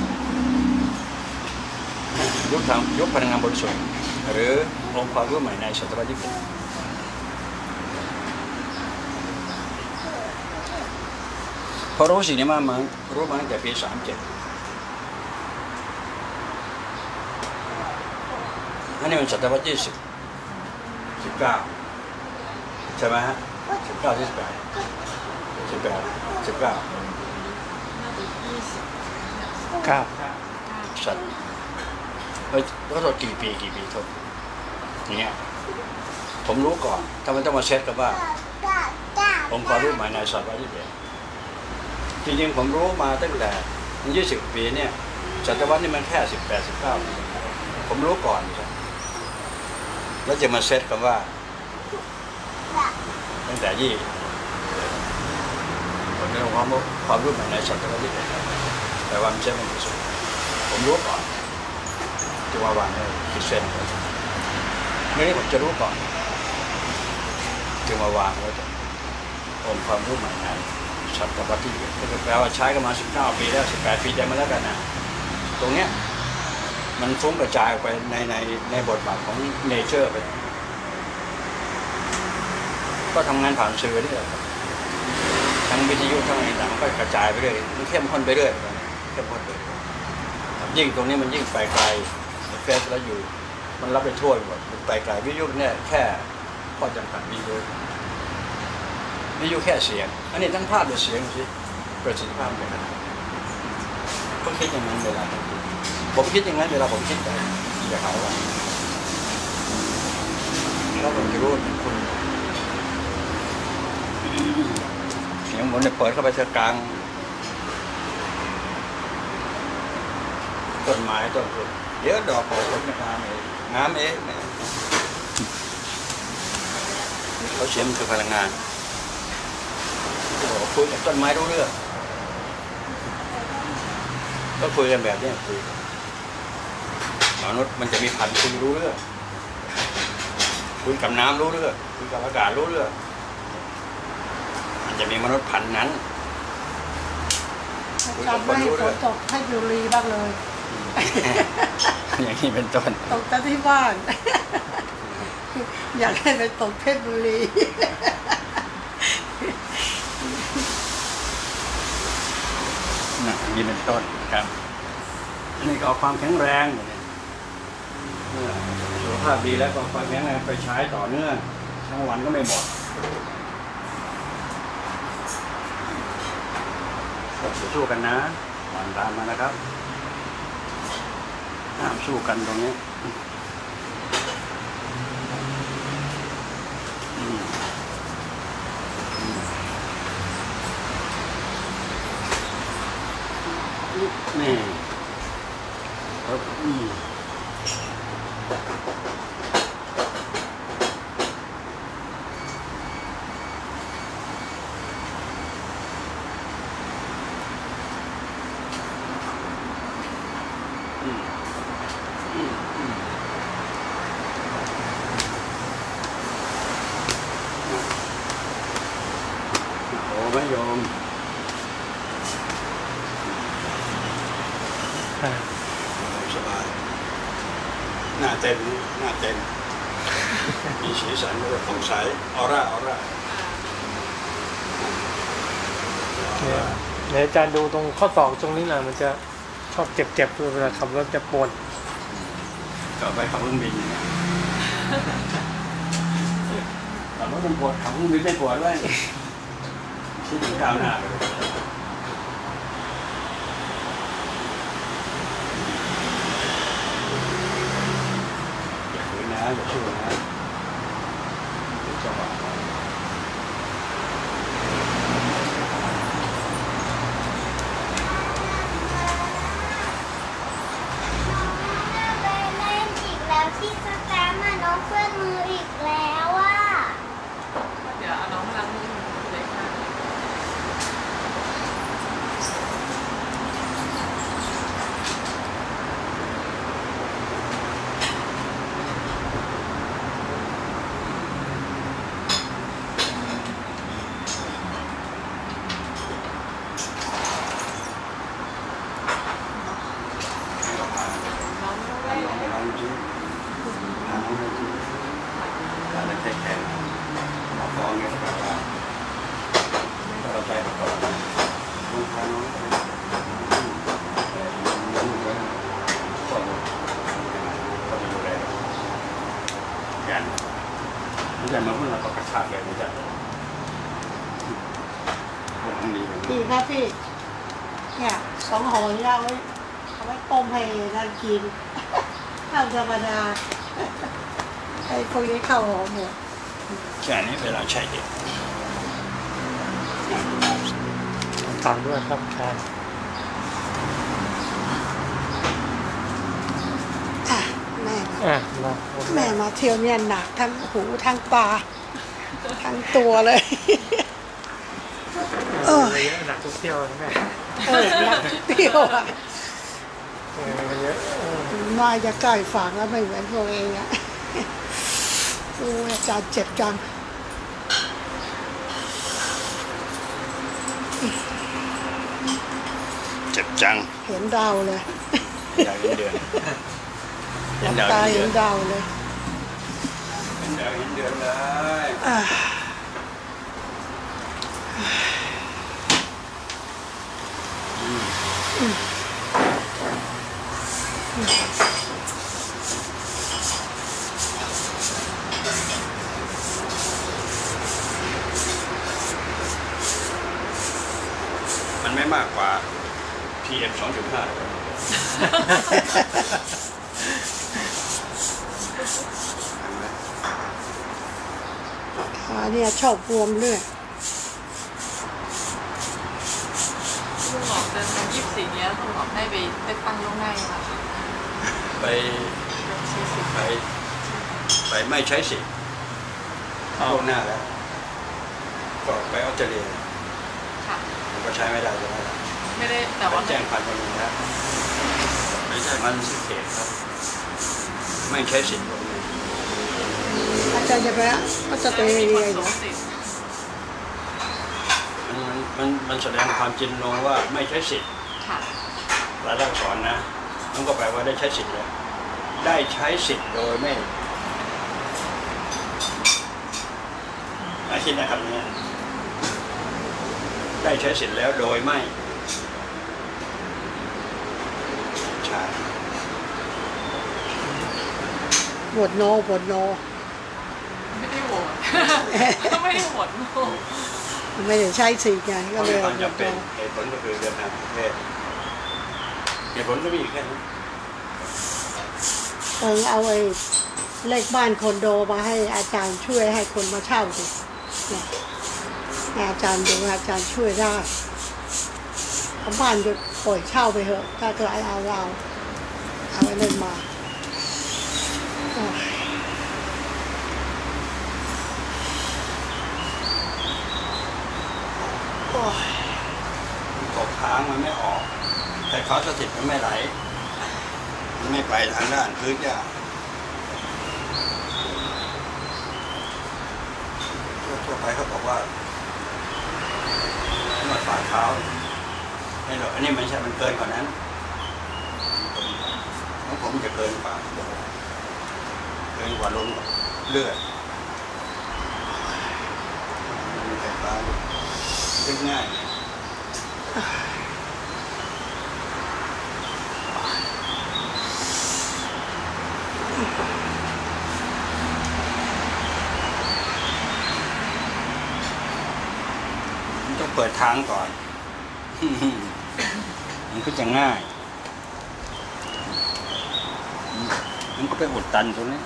ยุคพลังงานบริสุทธิ์หรือองค์ความรู้ใหม่ในศตวรรษที่ พอรู้สิ่งนี้มารู้มาตั้งแต่ปี37อันนี้มันศตวรรษที่19ใช่ไหมฮะ19ที่18สัตว์ก็ตัวกี่ปีทบอย่างเงี้ยผมรู้ก่อนทำไมต้องมาเช็คกับว่าผมความรู้ใหม่ในศตวรรษที่จริงๆผมรู้มาตั้งแต่20 ปีเนี่ยศตวรรษนี่มันแค่18-19 ปีผมรู้ก่อนแล้วจะมาเซตกันว่าตั้งแต่ผมเรียกว่าความรู้ใหม่ในศตวรรษที่แต่ว่ามันใช่ไม่สุดผมรู้ก่อนจะว่าวางให้คิดเส้นนี่ผมจะรู้ก่อนจึงมาวางไว้องค์ความรู้ใหม่ในศตวรรษที่แปลว่าใช้กันมา19 ปีแล้ว18 ปีได้มาแล้วกันนะตรงเนี้ยมันฟุ้งกระจายไปในบทบาทของเนเจอร์ไปก็ทำงานผ่านสื่อนี่แหละทั้งวิทยุทั้งอะไรต่างก็กระจายไปเรื่อยมันเข้มข้นไปเรื่อยยิ่งตรงนี้มันยิ่งไปไกลเฟซแล้วอยู่มันรับไปทั่วหมดมันไปไกลวิทยุเนี่ยแค่ข้อจำกัดวิทยุแค่เสียงอันนี้ทั้งภาพและเสียงสิประสิทธิภาพเป็นอะไรก็คิดอย่างนั้นเวลาผมคิดอย่างนั้นเวลาผมคิดไปอย่าเขาว่าแล้วผมจะรู้ถึงคุณเสียงผมเนี่ยเปิดเข้าไปเธอกลางต้นไม้ต้นพุเยอะดอกออกผลงามเองเขาเสียงมันคือพลังงานคุยกับต้นไม้รู้เรื่องก็คุยกันแบบนี้คุยมนุษย์มันจะมีพันธุ์คุยรู้เรื่องคุยกับน้ำรู้เรื่องคุยกับอากาศรู้เรื่องมันจะมีมนุษย์พันธุ์นั้นจำไม่ให้ฝนตกให้ยูรีบ้างเลยอย่างนี้เป็นต้นตกแต่ที่บ้าน อยากให้ไปตกเพชรบุรีนี่เป็นต้นครับนี่ก็เอาความแข็งแรงสุขภาพดีแล้วก็ความแข็งแรงไปใช้ต่อเนื่องทั้งวันก็ไม่หมดสู้กันนะหวานตามมานะครับห้ามสู้กันตรงนี้นี่ครับโอ้ไม่ยอมสบายหน้าเต็มมีสีสันด้วยผ่องใสออร่าเดี๋ยวอาจารย์ดูตรงข้อศอกตรงนี้นะมันจะชอบเจ็บเวลาขับรถจะปวดต่อไปขับเครื่องบินขับรถมันปวดขับเครื่องบินไม่ปวดด้วยชิ้นถึงก้าวหน้าเลยอย่าสู้นะจังหวะที่สแตมป์น้องเพื่อนมืออีกแล้วอ่ะเดี๋ยวเอาน้องมาล้างมือเลยค่ะไม่ใช่มาเพิ่งเราก็กระชากเลยไม่ใช่ของดีเลยพี่ครับพี่เนี่ย2 ห่อนี่เอาไว้ต้มให้นั่นกินข้าวธรรมดาไอ้พวกนี้ข้าวหอมหมดแค่นี้เวลาใช้เด็กตามด้วยครับใช่แม่มาแม่มาเที่ยวเนี่ยหนักทั้งหูทั้งตาทั้งตัวเลยเยอะหนักทุกเที่ยวแม่หนักทุกเที่ยวอ่ะมันเยอะมาจะใกล้ฝั่งแล้วไม่เหมือนพวกเองอ่ะโอ้ยอาจารย์เจ็บจังเจ็บจังเห็นดาวเลยอยากเห็นเดือนหลับตาเห็นดาวเลยอยากเห็นเดือนเลย มันไม่มากกว่า PM 2.5 ขาเนี่ยชอบบวมเลือดคุณหมอเดินทาง24เนี้ยคุณหมอให้ไปเลือกตั้งล่วงหน้าค่ะไปไม่ใช้สิทธิ์ล่วงหน้าแล้วก็ไปออสเตรเลียค่ะมันก็ใช้ไม่ได้ใช่ไหมไม่ได้แต่ไปว่าแจ้งผ่านคนนี้แล้วไม่ใช่มันสิเขตครับ ไม่ใช้สิทธิ์ลงนี้อาจารย์จะไปก็จะไปเรียนเหรอมันแสดงความจริงลงว่าไม่ใช้สิทธิ์ค่ะรายลักษณ์อักษรนะมันก็แปลว่าได้ใช้สิทธิ์แล้วได้ใช้สิทธิ์โดยไม่คิดนะครับเนี่ยได้ใช้สิทธิ์แล้วโดยไม่ใช่บทโนไม่ได้โหวตไม่ได้โหวตโนไม่ได้ใช้สิทธิ์ไงก็ก็เลมียความจำเป็นเหตุผลก็คือเดินทางประเทศเหตุผลก็มีแค่นั้นเอาไอ้เลขบ้านคอนโดมาให้อาจารย์ช่วยให้คนมาเช่าสิเนี่ยให้อาจารย์ดูอาจารย์ช่วยได้เอาบ้านจะปล่อยเช่าไปเถอะถ้าเกิดเอาไอ้นั่นมาโอ้ย โอ้ยตกค้างมันไม่ออก แต่เขาสถิตมันไม่ไหลมันไม่ไปทางด้านพื้นหญ้าทั่วไปเขาบอกว่านวดฝ่าเท้าไม่หรอกอันนี้ไม่ใช่มันเกินกว่านั้นของผมจะเกินกว่าลงเลือดมันมีไฟฟ้าดึงง่ายต้องเปิดทางก่อน มันก็จะง่าย มันก็ไปอุดตันตรงนี้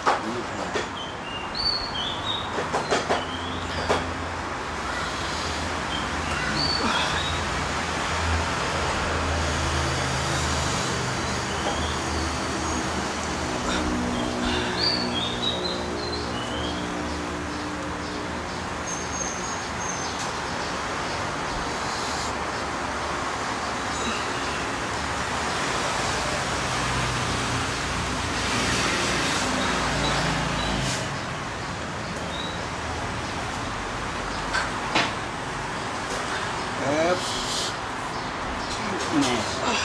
นี่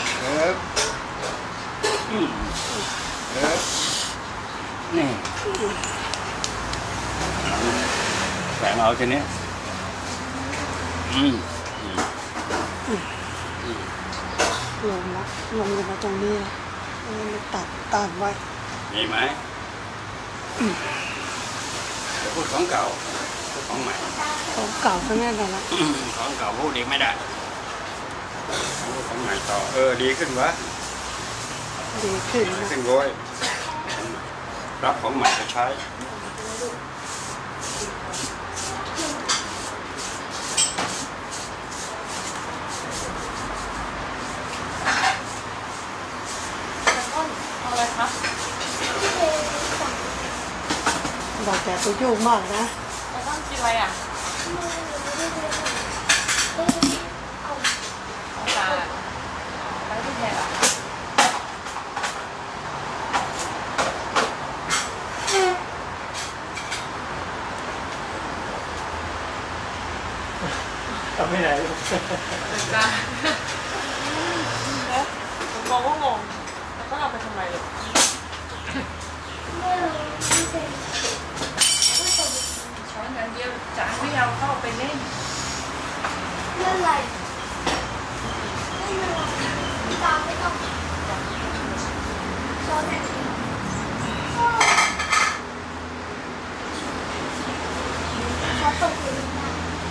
นี่แสงเอาทีนี้ลงละลงมาตรงนี้ละตัดไว้มีไหมพูดของเก่าพูดของใหม่ของเก่าก็แน่นอนละของเก่าพูดอีกไม่ได้พูดของใหม่ต่อดีขึ้นวะดีขึ้นนะขึ้นโว้ยรับของใหม่ไปใช้เอาอะไรคะบอกแต่ไปยุ่งมากนะแล้วต้องกินอะไรอ่ะเอาจานแล้วที่แทนอ่ะทำไม่ไหนลูกจานแล้วผมมองว่างงแล้วก็เอาไปทำไมลูกช้อนอย่างเดียวจานไม่เอาเข้าไปเล่นเมื่อไหร่ตามไม่ต้องช้อนไหนช้อนตกพื้นนะ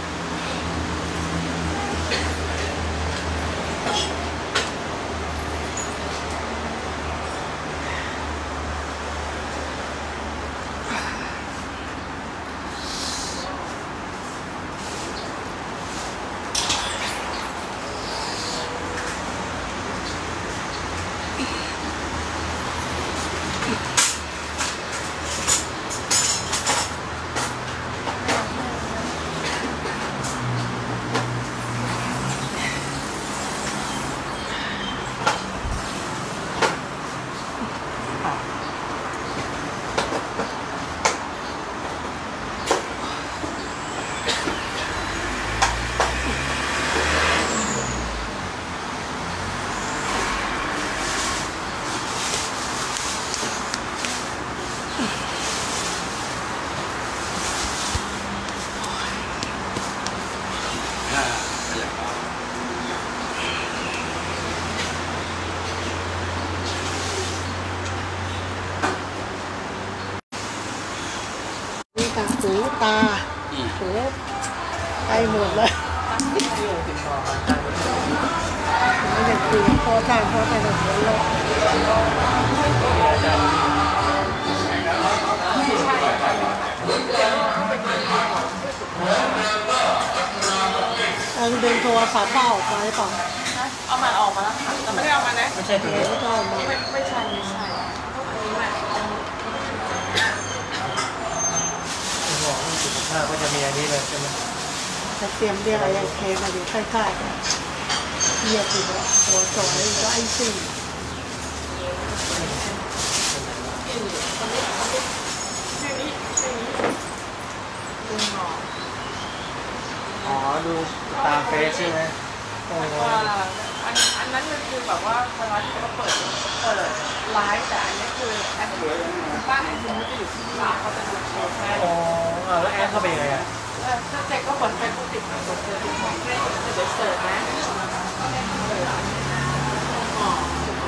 นี่ตาหูตาหูไปหมดเลยที่ติดต่อมาทางไม่ได้คุยกับพ่อท่านพ่อท่านหัวเราะอาจารย์ดึงโทรศัพท์เข้าออกไปเปล่าเอามันออกมาแล้วค่ะแต่ไม่ได้เอามานะไม่ใช่ตัวเดี๋ยวก็เอามาไม่ใช่อันนี้แหละบอกว่าสุขภาพก็จะมีอันนี้เลยใช่ไหมจะเตรียมเรียกอะไรเคมาอยู่ใกล้ๆกันเรียกอยู่ว่าหัวจอยก็ไอซี่ชื่อนี้ดูหงออ๋อดูตามเฟซใช่ไหมโอ้โหว่าอันนั้นมันคือแบบว่าเวลาที่เขาเปิดไลฟ์แต่อันนี้คือแอปบ้านแอปมันจะอยู่ที่ร้านเขาจะดูโชว์แค่อ๋อแล้วแอดเข้าไปยังไงอ่ะถ้าเจ๊ก็เปิดเฟซบุ๊กติดกับเจอที่ของเฟซจะเสิร์ชนะอ๋อ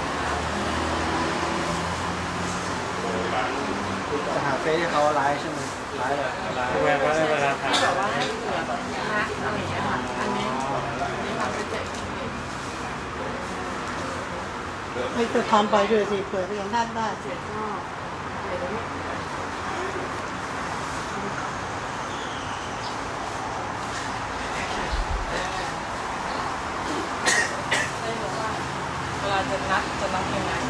จะหาเฟซที่เขาไลฟ์ใช่ไหมไลฟ์แบบเวลาถ่ายที่แบบว่าให้เผื่อแบบนะอะไรอย่างเงี้ยค่ะอันนี้ทำไปเจ๊ให้จะทำไปด้วยสิเผื่อจะท่านได้เจ๊ก็เดี๋ยวนี้ได้บอกว่าเวลาจะนัดยังไง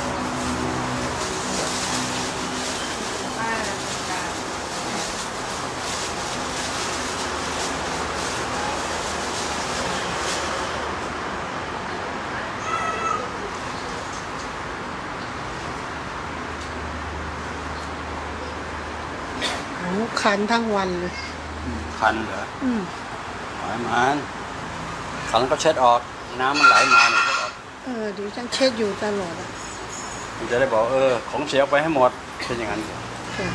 ได้นะการหูคันทั้งวันเลยคันเหรออืมหอยมันคันก็เช็ดออกน้ำมันไหลมาเนี่ยเช็ดออกเดี๋ยวฉันเช็ดอยู่ตลอดอ่ะมันจะได้บอกของเสียออกไปให้หมดเป็นอย่างนั้นค่ะ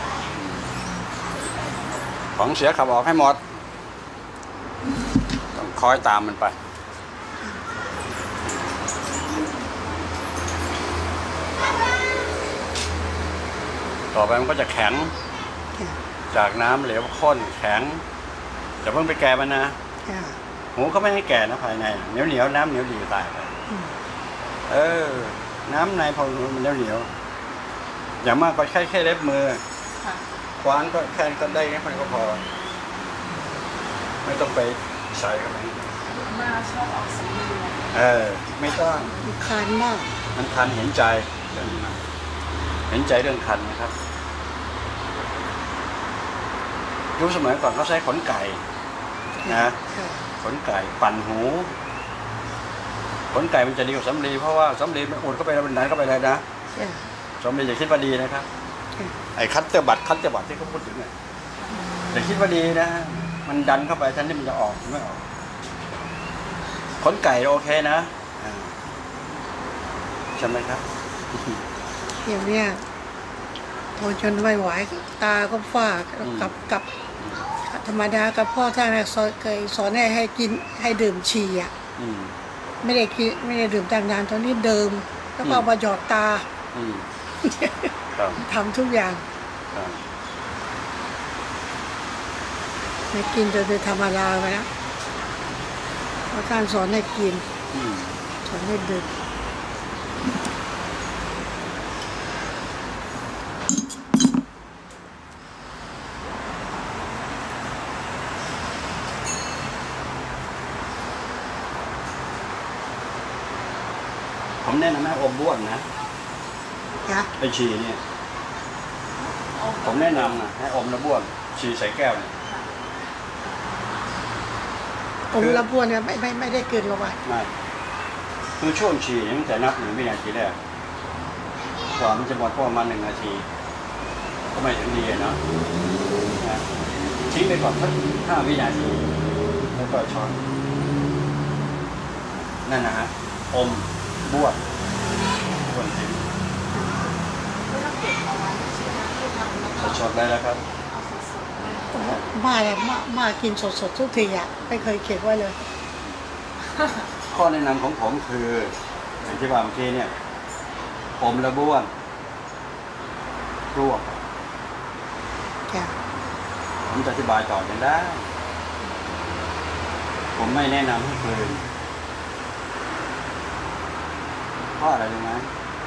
ของเสียขับออกให้หมดต้องคอยตามมันไปต่อไปมันก็จะแข็งค่ะจากน้ำเหลวข้นแข็งจะเพิ่งไปแก่มันนะค่ะหูเขาไม่ให้แก่นะภายในเหนียวน้ำเหนียวดีตายไปน้ำในพอมันเหนียวอย่างมากก็แค่เล็บมือค่ะคว้านก็แค่ก็ได้แค่มันก็พอไม่ต้องไปใส่กันไหนมาชอบออกสีเหลืองไม่ต้องคันมากมันคันเห็นใจเรื่องนี้เห็นใจเรื่องคันนะครับยุคสมัยก่อนเขาใช้ขนไก่นะค่ะขนไก่ปั่นหูขนไก่มันจะดีกว่าสำลีเพราะว่าสำลีมันอุดเข้าไปแล้วมันดันเข้าไปเลยนะค่ะสำลีอย่าคิดว่าดีนะครับค่ะไอ้คัตเตอร์บัตที่เขาพูดถึงเนี่ยอย่าคิดว่าดีนะมันดันเข้าไปทันที่มันจะออกไม่ออกขนไก่โอเคนะใช่ไหมครับเดี๋ยวเนี้ยทนจนไม่ไหวตาก็ฝ้ากับธรรมดากับพ่อท่านเคยสอนให้กินให้ดื่มฉี่อ่ะอืมไม่ได้กินไม่ได้ดื่มตั้งนานตอนนี้เดิมแล้วก็เอามาหยอดตาอืมครับทำทุกอย่างครับไม่กินจนเป็นธรรมดาไปแล้วเพราะท่านสอนให้กินอืมสอนให้ดื่มผมแนะนำให้อมบ้วนนะนะไอชีเนี่ยผมแนะนำนะให้อมแล้วบ้วนชีใส่แก้วเนี่ยองค์ละบ้วนเนี่ยไม่ได้เกินลงไปไม่คือช่วงฉี่เนี่ยตั้งแต่นับ1 วินาทีแรกกว่ามันจะหมดก็ประมาณ1 นาที ก็ไม่ถึงดีนะทิ้งไปก่อนสัก5 วินาทีแล้วก็ช้อนนั่นนะฮะอมบ้วนทิ้งไม่ต้องเก็บเอาไว้ใช่ไหมที่ทำแล้วก็สดๆเลยแล้วครับเอาสดๆเลยมาเนี่ยมากินสดๆทุกทีอ่ะไม่เคยเก็บไว้เลยข้อแนะนำของผมคืออย่างที่ว่าเมื่อกี้เนี่ยอมแล้วบ้วนรวบค่ะผมจะอธิบายต่อกันได้ ผมไม่แนะนำให้คืนเพราะอะไรรู้ไหม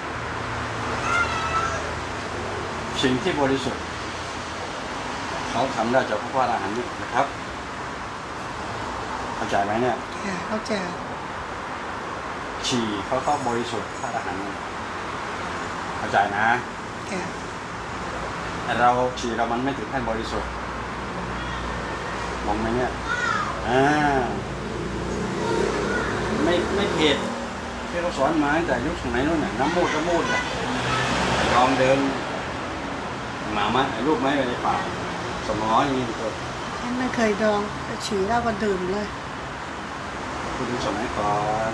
สิ่งที่บริสุทธิ์เขาทำได้จากพระพุทธอาหารนี่นะครับเข้าใจไหมเนี่ยค่ะเขาจะฉี่เขาก็บริสุทธิ์พระอาหารนี่เข้าใจนะค่ะแต่เราฉี่เรามันไม่ถึงขั้นบริสุทธิ์มองไหมเนี่ยไม่ผิดที่เขาสอนมาตั้งแต่ยุคสมัยนู้นน่ะน้ำมูดน่ะลองเดินหมามารูปไม้ไปในป่าสมออย่างนี้ตัวฉันไม่เคยดองฉี่แล้วก็ดื่มเลยคุณดูสมัยก่อน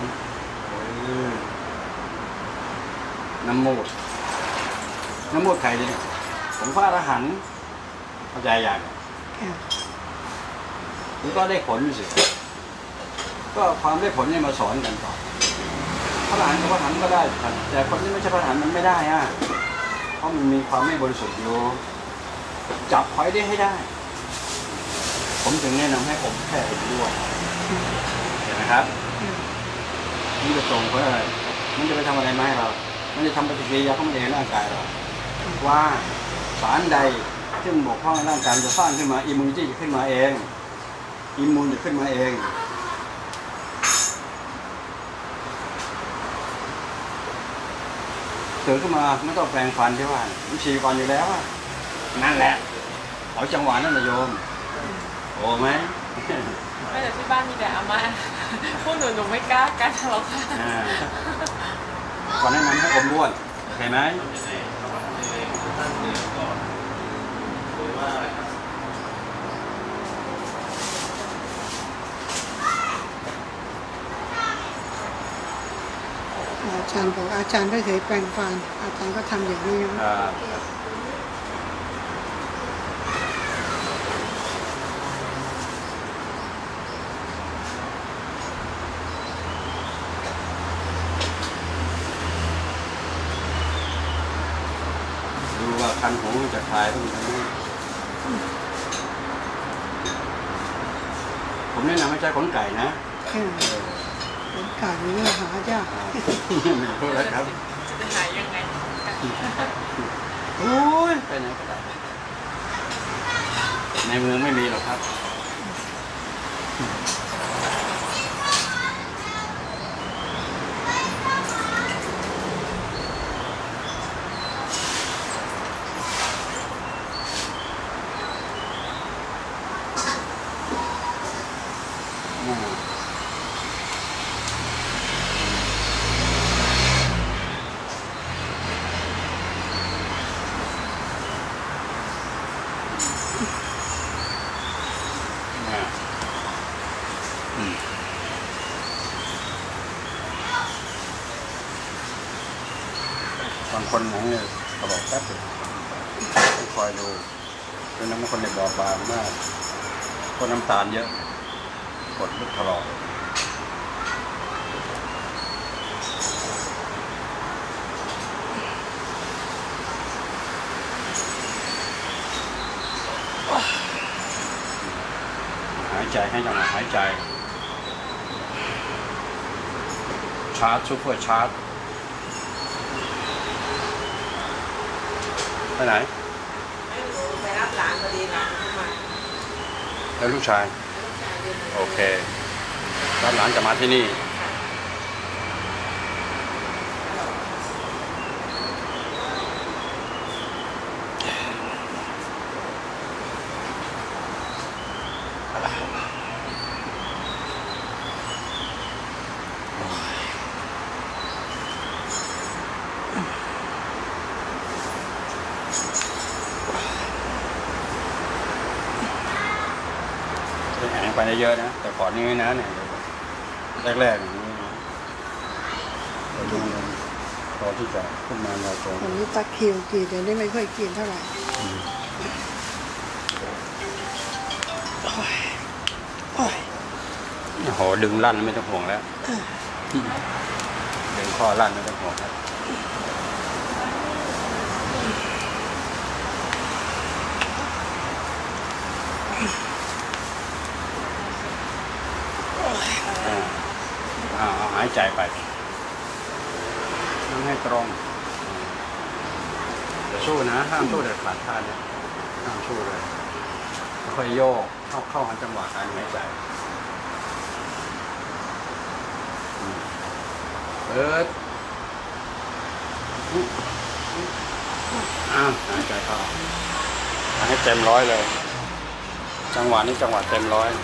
น้ำมูดใครดิเนี่ยผมพระอรหันต์เข้าใจอย่างค่ะมันก็ได้ผลอยู่สิก็ความได้ผลเนี่ยมาสอนกันต่อพระอรหันต์กับพระอรหันต์ก็ได้แต่คนที่ไม่ใช่พระอรหันต์มันไม่ได้เพราะมันมีความไม่บริสุทธิ์อยู่จับไว้ได้ให้ได้ ผมถึงแนะนำให้ผมแค่ด้วยเห็นไหมครับมันจะส่งเพื่ออะไรมันจะไปทำอะไรไหมเรามันจะทำปฏิกิริยาเข้ามาในร่างกายเราว่าสารใดที่มันบกพร่องในร่างกายจะสร้างขึ้นมาอิมมูนิตี้จะขึ้นมาเองอิมมูนจะขึ้นมาเองตื่นขึ้นมาไม่ต้องแปรงฟันที่ว่ามันฉี่ก่อนอยู่แล้วนั่นแหละเอาจังหวะนั่นนะโยมโอ้ไหมไม่แต่ที่บ้านมีแต่อาม่าพวกหนูไม่กล้ากันหรอกค่ะก่อนแนะนำให้อมบ้วนโอเคไหมอาจารย์บอกอาจารย์ไม่เคยแปลงฟันอาจารย์ก็ทำอย่างนี้นะดูว่าคันหูจะคลายต้องทำไงใช่ขนไก่นะเป็นไก่นี่หายากไม่รู้แล้วครับจะไปหายังไงโอ้ยไปไหนก็ได้ในเมืองไม่มีหรอกครับบางคนหนังเนี่ยกระบอกแป๊บเดียวคอยดูเป็นน้ำคนในบอบบางมากคนน้ำตาลเยอะกดลึกถลอกหายใจให้จังหวะหายใจชาร์จซุปเปอร์ชาร์จไปไหนไปรับหลานพอดีหลานเข้ามาแล้วลูกชายโอเคแล้วหลานจะมาที่นี่แอบไปได้เยอะนะแต่ก่อนนี้นะเนี่ยแรกๆอย่างนี้นะเราดูมันพอที่จะขึ้นมาเราตรงวันนี้ตะคริวกินเดี๋ยวนี้ไม่ค่อยกินเท่าไหร่โอ้ยโอ้โหดึงลั่นไม่ต้องห่วงแล้วดึงข้อลั่นไม่ต้องห่วงแล้วเอาหายใจไปนั่งให้ตรงอย่าสู้นะห้ามสู้เด็ดขาดท่าเนี่ยห้ามสู้เลยค่อยโยกเข้าหาจังหวะการหายใจเปิดหายใจเข้าให้เต็มร้อยเลยจังหวะนี้จังหวะเต็มร้อย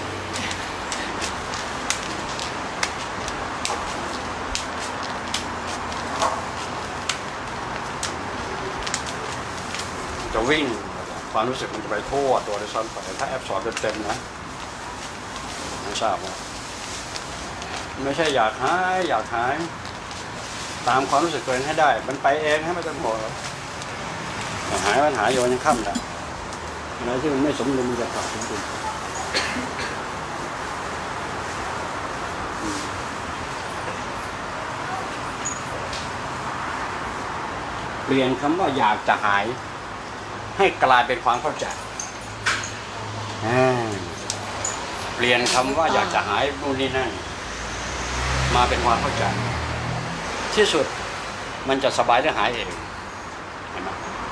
จะวิ่งความรู้สึกมันจะไปทั่วตัวในซ้อนไปถ้าแอปสอนเต็มๆนะไม่ทราบว่าไม่ใช่อยากหายตามความรู้สึกตัวเองให้ได้มันไปเองให้ไม่ต้องห่วงหายมันหายอยู่ยังค่ำแหละอะไรที่มันไม่สมดุลมันจะกลับสมดุลเปลี่ยนคำว่าอยากจะหายให้กลายเป็นความเข้าใจเปลี่ยนคำว่าอยากจะหายนู่นนี่นั่นมาเป็นความเข้าใจที่สุดมันจะสบายและหายเองเห็นไหม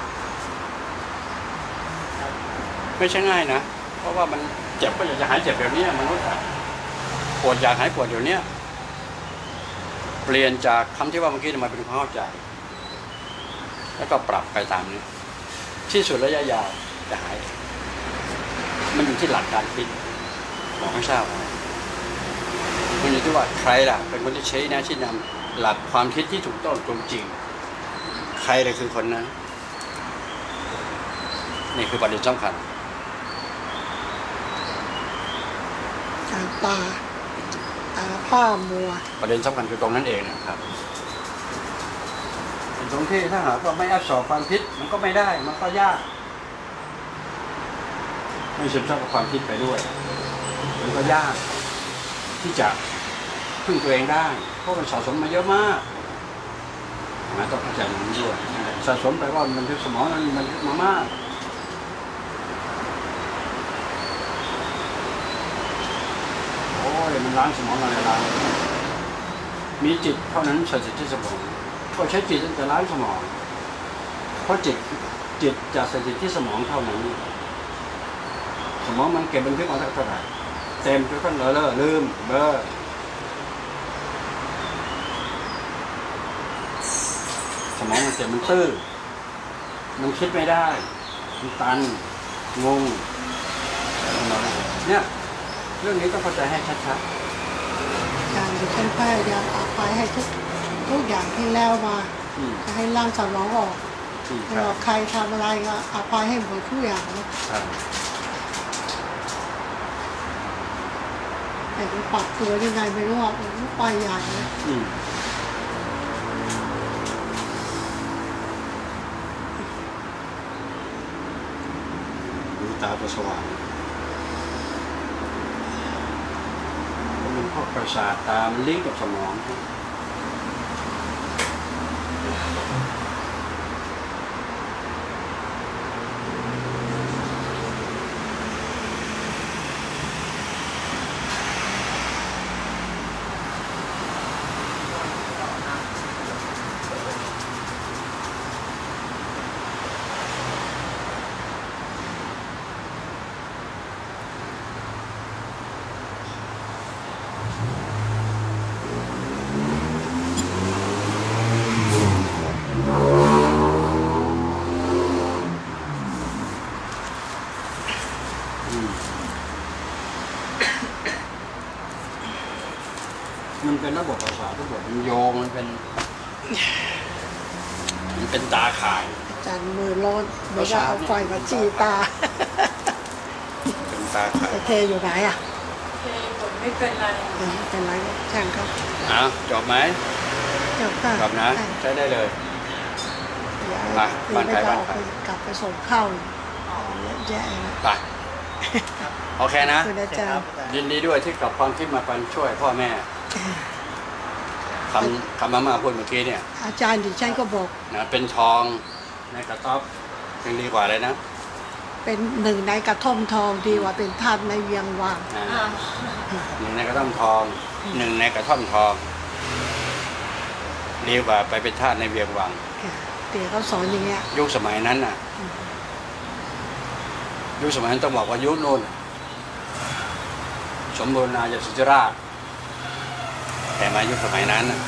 ไม่ใช่ง่ายนะเพราะว่ามันเจ็บก็อยากจะหายเจ็บเดี๋ยวนี้มนุษย์ปวดอยากหายปวดเดี๋ยวนี้เปลี่ยนจากคำที่ว่าเมื่อกี้มาเป็นความเข้าใจแล้วก็ปรับไปตามนี้ที่สุดระยะยาวจะหายมันอยู่ที่หลักการคิดบอกให้ทราบมันอยู่ที่ว่าใครล่ะเป็นคนที่ชี้แนะชี้นำหลักความคิดที่ถูกต้องตรงจริงใครเลยคือคนนั้นนี่คือประเด็นสำคัญตาผ้ามัวประเด็นสำคัญคือตรงนั้นเองนะครับตรงที่ถ้าหากว่าไม่แอบสอบความคิดมันก็ไม่ได้มันก็ยากไม่ซึมซับกับความคิดไปด้วยมันก็ยากที่จะพึ่งตัวเองได้เพราะมันสะสมมาเยอะมากนะต้องเข้าใจอย่างนี้ด้วยสะสมไปว่ามันทึกสมองมันทึกมามากล้างสมองอะไรล้างมีจิตเท่านั้นสถิตที่สมองก็ใช้จิตจะล้างสมองเพราะจิตจะสถิตที่สมองเท่านั้นสมองมันเก็บบันทึกมาเท่าไหร่เต็มจนกระทั่งเลอะลืมเบอร์สมองมันเต็มมันตื้อมันคิดไม่ได้มันตันงงเนี่ยเรื่องนี้ต้องเข้าใจให้ชัดๆการดิฉันพยายามอภัยให้ทุกอย่างที่แล้วมาจะให้ร่างสมองออกไม่ว่าใครทำอะไรก็อภัยให้หมดทุกอย่างนะแต่ไปปรับตัวยังไงไม่รู้ว่าไปใหญ่นะดูตาตัวสว่างมันพวกประสาทตามลิงก์กับสมองมันเป็นระบบประสาททุกแบบมันโยงมันเป็นตาข่ายอาจารย์มือร้อนไม่ได้เอาไฟมาจีตาเป็นตาข่ายเทอยู่ไหนอ่ะไม่เป็นไรไม่เป็นไรช่างครับจบไหมจบค่ะจบนะใช้ได้เลย ไปบ้านใครบ้านใครกลับไปส่งข้าวแย่ๆนะไปโอเคนะคุณอาจารย์ยินดีด้วยที่กลับความคิดมาปันช่วยพ่อแม่คำมาพูดเมื่อกี้เนี่ยอาจารย์ดิฉันก็บอกนะเป็นทองในกระต๊อบยังดีกว่าเลยนะเป็นหนึ่งในกระท่อมทองดีกว่าเป็นธาตุในเวียงวังหนึ่งในกระท่อมทองหนึ่งในกระท่อมทองดีกว่าไปเป็นทาสในเวียงวังเตี๋ยเขาสอนอย่างเงี้ยยุคสมัยนั้นน่ะยุคสมัยนั้นต้องบอกว่ายุคโน้นสมบูรณาญาสุจราชแต่มายุคสมัยนั้นน่ะ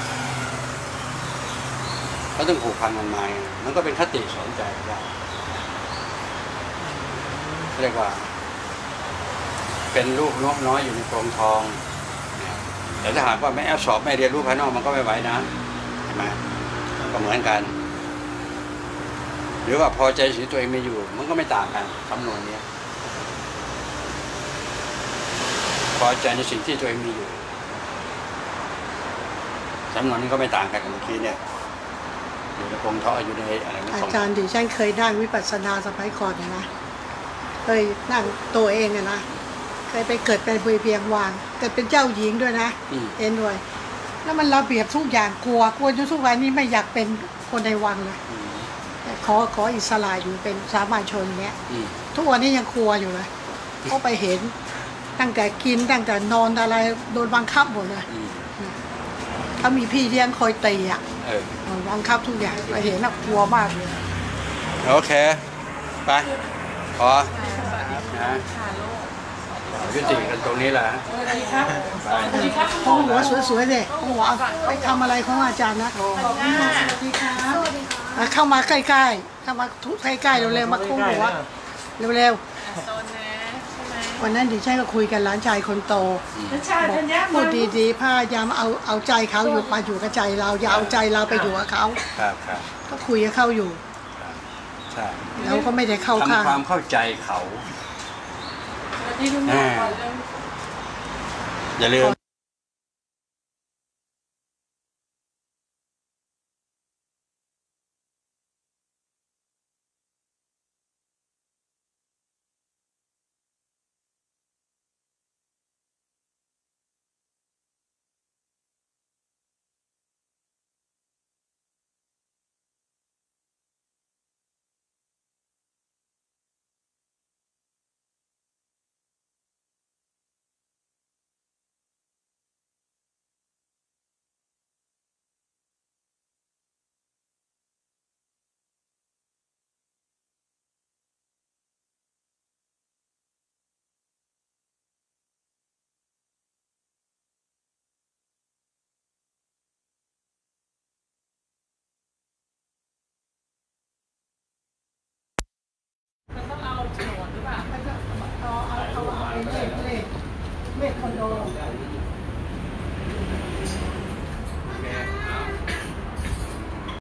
ก็ต้องผูกพันกันมามันก็เป็นคติสอนใจว่าเรียกว่า เป็นลูกนกน้อยอยู่ในกรงทองแต่ถ้าหากว่าไม่แอบสอบไม่เรียนรู้ภายนอกมันก็ไม่ไหวนะเห็นไหมก็เหมือนกัน หรือว่าพอใจสิ่งตัวเองไม่อยู่มันก็ไม่ต่างกันคำนวณนี้พอใจในสิ่งที่ตัวเองมีอยู่จำนวนนี้ก็ไม่ต่างกันกับเมื่อกี้เนี่ยอยู่ในกรงท้ออยู่ในอะไรไม่อาส่งจารย์ดิฉันเคยนั่งวิปัสสนาสมัยก่อนนะเคยนั่งตัวเองนะเคยไปเกิดเป็นเวียงวังเกิดเป็นเจ้าหญิงด้วยนะเอ็นด้วยแล้วมันระเบียบทุกอย่างกลัวจนทุกวันนี้ไม่อยากเป็นคนในวังเลยขออิสระอยู่เป็นสามัญชนเนี้ยทุกวันนี้ยังกลัวอยู่เลยก็ไปเห็นตั้งแต่กินตั้งแต่นอนอะไรโดนบังคับหมดเลยเขามีพี่เลี้ยงคอยตีอ่ะบังคับทุกอย่างไปเห็นน่ากลัวมากเลยโอเคไปพอนะยุติกันตรงนี้แหละสวัสดีครับไปสวัสดีครับห้องหัวสวยๆเลยห้องหัวไปทำอะไรของอาจารย์นะสวัสดีครับเข้ามาใกล้ๆเข้ามาทุกใกล้ๆเร็วๆมาคุ้มหัวเร็วๆโซนนะใช่ไหมวันนั้นดิฉันก็คุยกันหลานชายคนโตชาบอกธัญญาพูดดีๆพยายามเอาใจเขาอยู่มาอยู่กับใจเราอย่าเอาใจเราไปอยู่กับเขาครับก็คุยกับเขาอยู่ใช่เราก็ไม่ได้เข้าข้างทำความเข้าใจเขาสวัสดีคุณหมอก่อนเร็วอย่าลืมเลขคอนโด